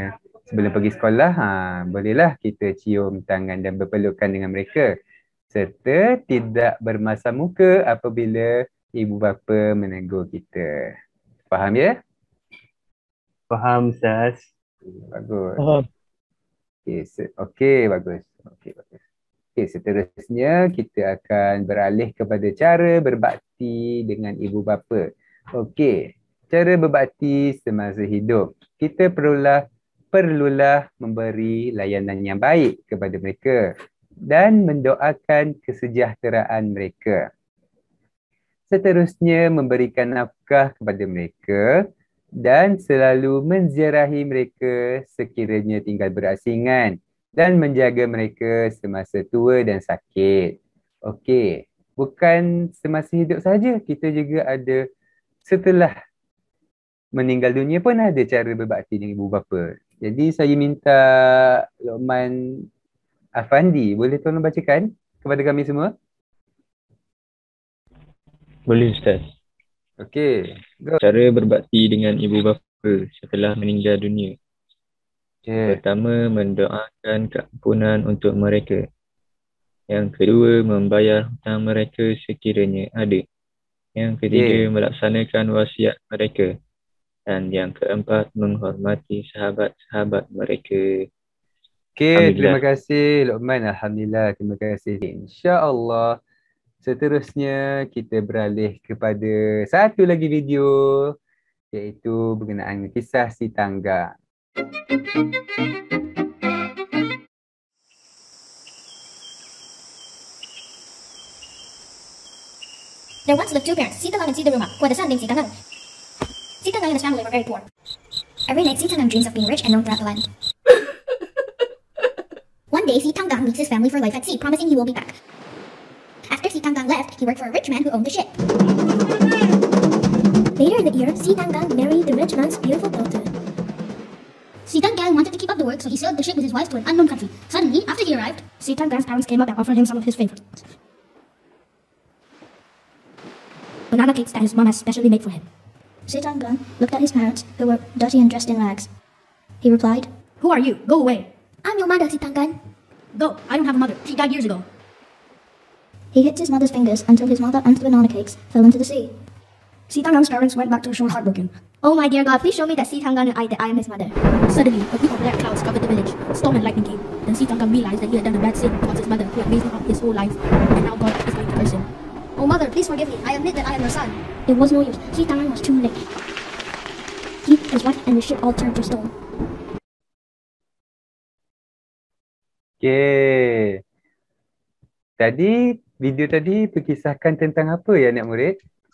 sebelum pergi sekolah, bolehlah kita cium tangan dan berpelukan dengan mereka. Serta tidak bermasam muka apabila ibu bapa menegur kita. Faham ya? Faham, Ustaz. Bagus. Faham. Okey, bagus. Okey, bagus. Okey, seterusnya kita akan beralih kepada cara berbakti dengan ibu bapa. Okey, cara berbakti semasa hidup. Kita perlulah memberi layanan yang baik kepada mereka dan mendoakan kesejahteraan mereka. Seterusnya memberikan nafkah kepada mereka dan selalu menziarahi mereka sekiranya tinggal berasingan dan menjaga mereka semasa tua dan sakit. Okey, bukan semasa hidup saja, kita juga ada setelah meninggal dunia pun ada cara berbakti dengan ibu bapa. Jadi saya minta Luqman Afandi, boleh tolong bacakan kepada kami semua? Boleh Ustaz. Okey, go. Cara berbakti dengan ibu bapa setelah meninggal dunia. Okay. Pertama, mendoakan keampunan untuk mereka. Yang kedua, membayar hutang mereka sekiranya ada. Yang ketiga, melaksanakan wasiat mereka. Dan yang keempat, menghormati sahabat-sahabat mereka. Okey, terima kasih Luqman. Alhamdulillah, terima kasih. InsyaAllah, seterusnya kita beralih kepada satu lagi video, iaitu berkenaan kisah si tangga. There once lived two parents, Si Tangang and Si Daruma, who had a son named Si Tangang. Si Tangang and his family were very poor. Every night, Si Tangang dreams of being rich and known throughout the land. One day, Si Tangang leaves his family for life at sea, promising he will be back. After Si Tangang left, he worked for a rich man who owned a ship. Later in the year, Si Tangang married the rich man's beautiful daughter. Si Tangang wanted to keep up the work, so he sailed the ship with his wife to an unknown country. Suddenly, after he arrived, Si Tangang's parents came up and offered him some of his favorites. Banana cakes that his mom has specially made for him. Si Tangang looked at his parents, who were dirty and dressed in rags. He replied, "Who are you? Go away." "I'm your mother, Si Tangang." "Go, I don't have a mother. She died years ago." He hit his mother's fingers until his mother and the banana cakes fell into the sea. Si Tangang's parents went back to the shore heartbroken. "Oh my dear God, please show me that Si Tangang and that I am his mother." Suddenly, a group of black clouds covered the village. Storm and lightning came. Then Si Tangang realized that he had done a bad sin towards his mother, who had raised him up his whole life, and now God is going to curse him. "Oh mother, please forgive me. I admit that I am your son." It was no use. Si Tangang was too late. He, his wife, and his ship all turned to stone. Okey. Video tadi berkisahkan tentang apa ya anak murid?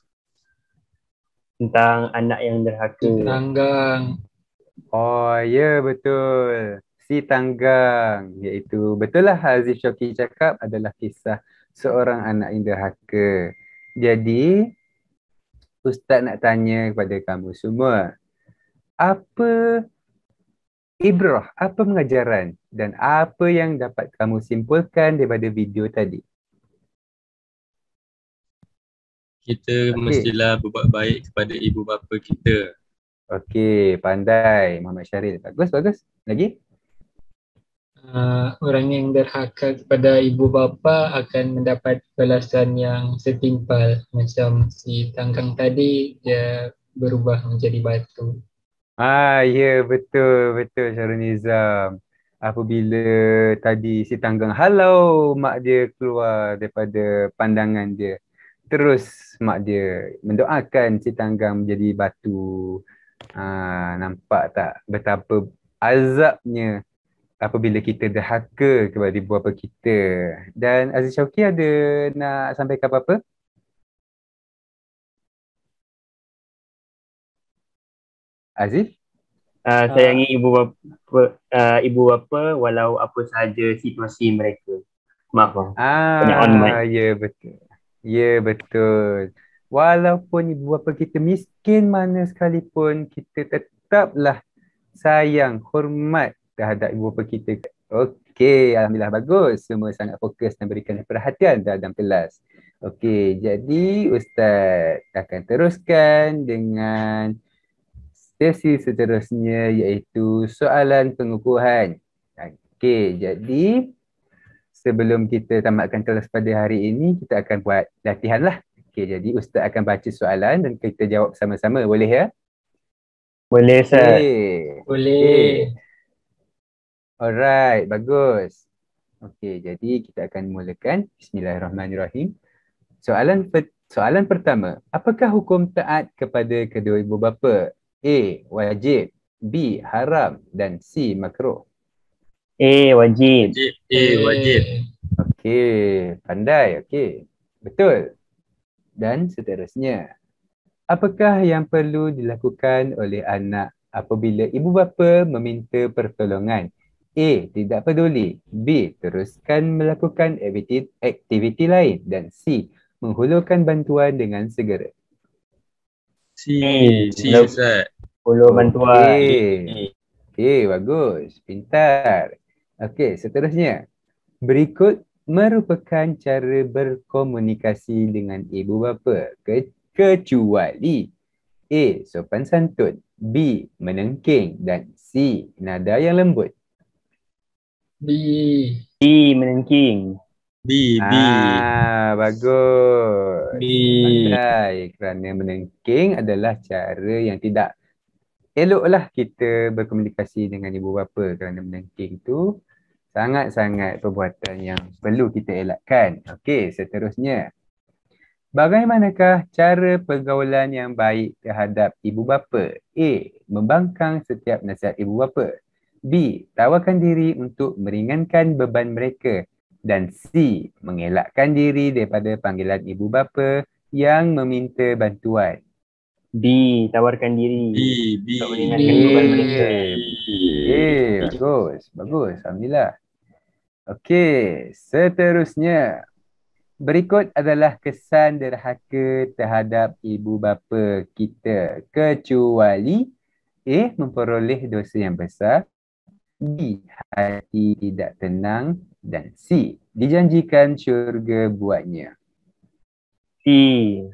Tentang anak yang derhaka. Tanggang. Oh ya, betul. Si Tanggang, iaitu betul lah Aziz Syauqi cakap adalah kisah seorang anak yang derhaka. Jadi Ustaz nak tanya kepada kamu semua, apa ibrah, apa pengajaran dan apa yang dapat kamu simpulkan daripada video tadi? Kita mestilah berbuat baik kepada ibu bapa kita. Okey, pandai Muhammad Syaril. Bagus, bagus. Lagi? Orang yang derhaka kepada ibu bapa akan mendapat balasan yang setimpal. Macam si Tanggang tadi, dia berubah menjadi batu. Ya, betul Syarul Nizam. Apabila tadi si Tanggang halau mak dia keluar daripada pandangan dia, terus mak dia mendoakan si Tanggang menjadi batu. Nampak tak betapa azabnya apabila kita derhaka kepada ibu bapa kita. Dan Aziz Syauqi ada nak sampaikan apa-apa? Aziz? Sayangi ibu bapa walau apa sahaja situasi mereka. Maaf. Ya betul. Ya betul. Walaupun ibu bapa kita miskin mana sekalipun, kita tetaplah sayang, hormat terhadap ibu bapa kita. Okey, alhamdulillah bagus. Semua sangat fokus dan berikan perhatian dalam kelas. Okey, jadi Ustaz akan teruskan dengan sesi seterusnya iaitu soalan pengukuhan. Okey, jadi sebelum kita tamatkan kelas pada hari ini, kita akan buat latihan lah. Okey, jadi Ustaz akan baca soalan dan kita jawab sama-sama. Boleh ya? Boleh, Ustaz. Okey. Boleh. Alright, bagus. Okey, jadi kita akan mulakan. Bismillahirrahmanirrahim. Soalan pertama, apakah hukum taat kepada kedua ibu bapa? A. Wajib, B. Haram dan C. Makruh. Wajib. Wajib. Okey, pandai. Okey, betul. Dan seterusnya, apakah yang perlu dilakukan oleh anak apabila ibu bapa meminta pertolongan? A. Tidak peduli. B. Teruskan melakukan aktiviti lain. Dan C. Menghulurkan bantuan dengan segera. C Ustaz. Ulur bantuan. Okey, bagus. Pintar. Okey, seterusnya. Berikut merupakan cara berkomunikasi dengan ibu bapa kecuali A. Sopan santun, B. Menengking dan C. Nada yang lembut. B. Menengking. B. Bagus. B. Pandai, kerana menengking adalah cara yang tidak eloklah kita berkomunikasi dengan ibu bapa, kerana menengking tu sangat-sangat perbuatan yang perlu kita elakkan. Okey, seterusnya. Bagaimanakah cara pergaulan yang baik terhadap ibu bapa? A. Membangkang setiap nasihat ibu bapa. B. Tawarkan diri untuk meringankan beban mereka. Dan C. Mengelakkan diri daripada panggilan ibu bapa yang meminta bantuan. B. Tawarkan diri. B. Untuk meringankan beban mereka. Bagus. Alhamdulillah. Okey, seterusnya. Berikut adalah kesan derhaka terhadap ibu bapa kita kecuali A. Memperoleh dosa yang besar, B. Hati tidak tenang dan C. Dijanjikan syurga buatnya. C.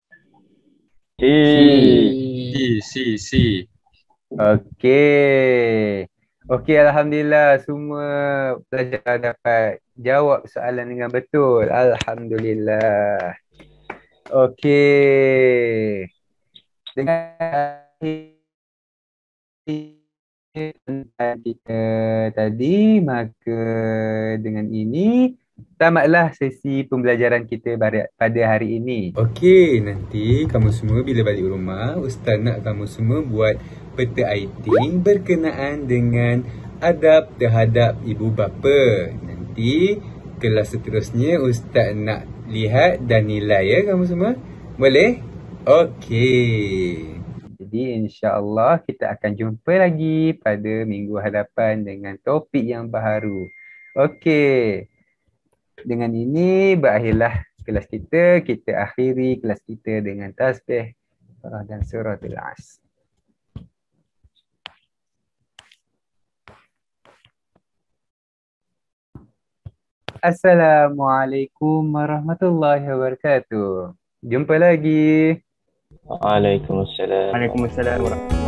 Okey, alhamdulillah semua pelajar dapat jawab soalan dengan betul. Alhamdulillah. Okey. Dengan kita tadi, maka dengan ini tamatlah sesi pembelajaran kita pada hari ini. Okey, nanti kamu semua bila balik rumah, Ustaz nak kamu semua buat peta iting berkenaan dengan adab terhadap ibu bapa. Nanti kelas seterusnya Ustaz nak lihat dan nilai ya kamu semua. Boleh? Okey. Jadi insya-Allah kita akan jumpa lagi pada minggu hadapan dengan topik yang baru. Okey. Dengan ini berakhirlah kelas kita. Kita akhiri kelas kita dengan tasbih dan suratul As. Assalamualaikum warahmatullahi wabarakatuh. Jumpa lagi. Waalaikumsalam. Waalaikumsalam warahmatullahi wabarakatuh.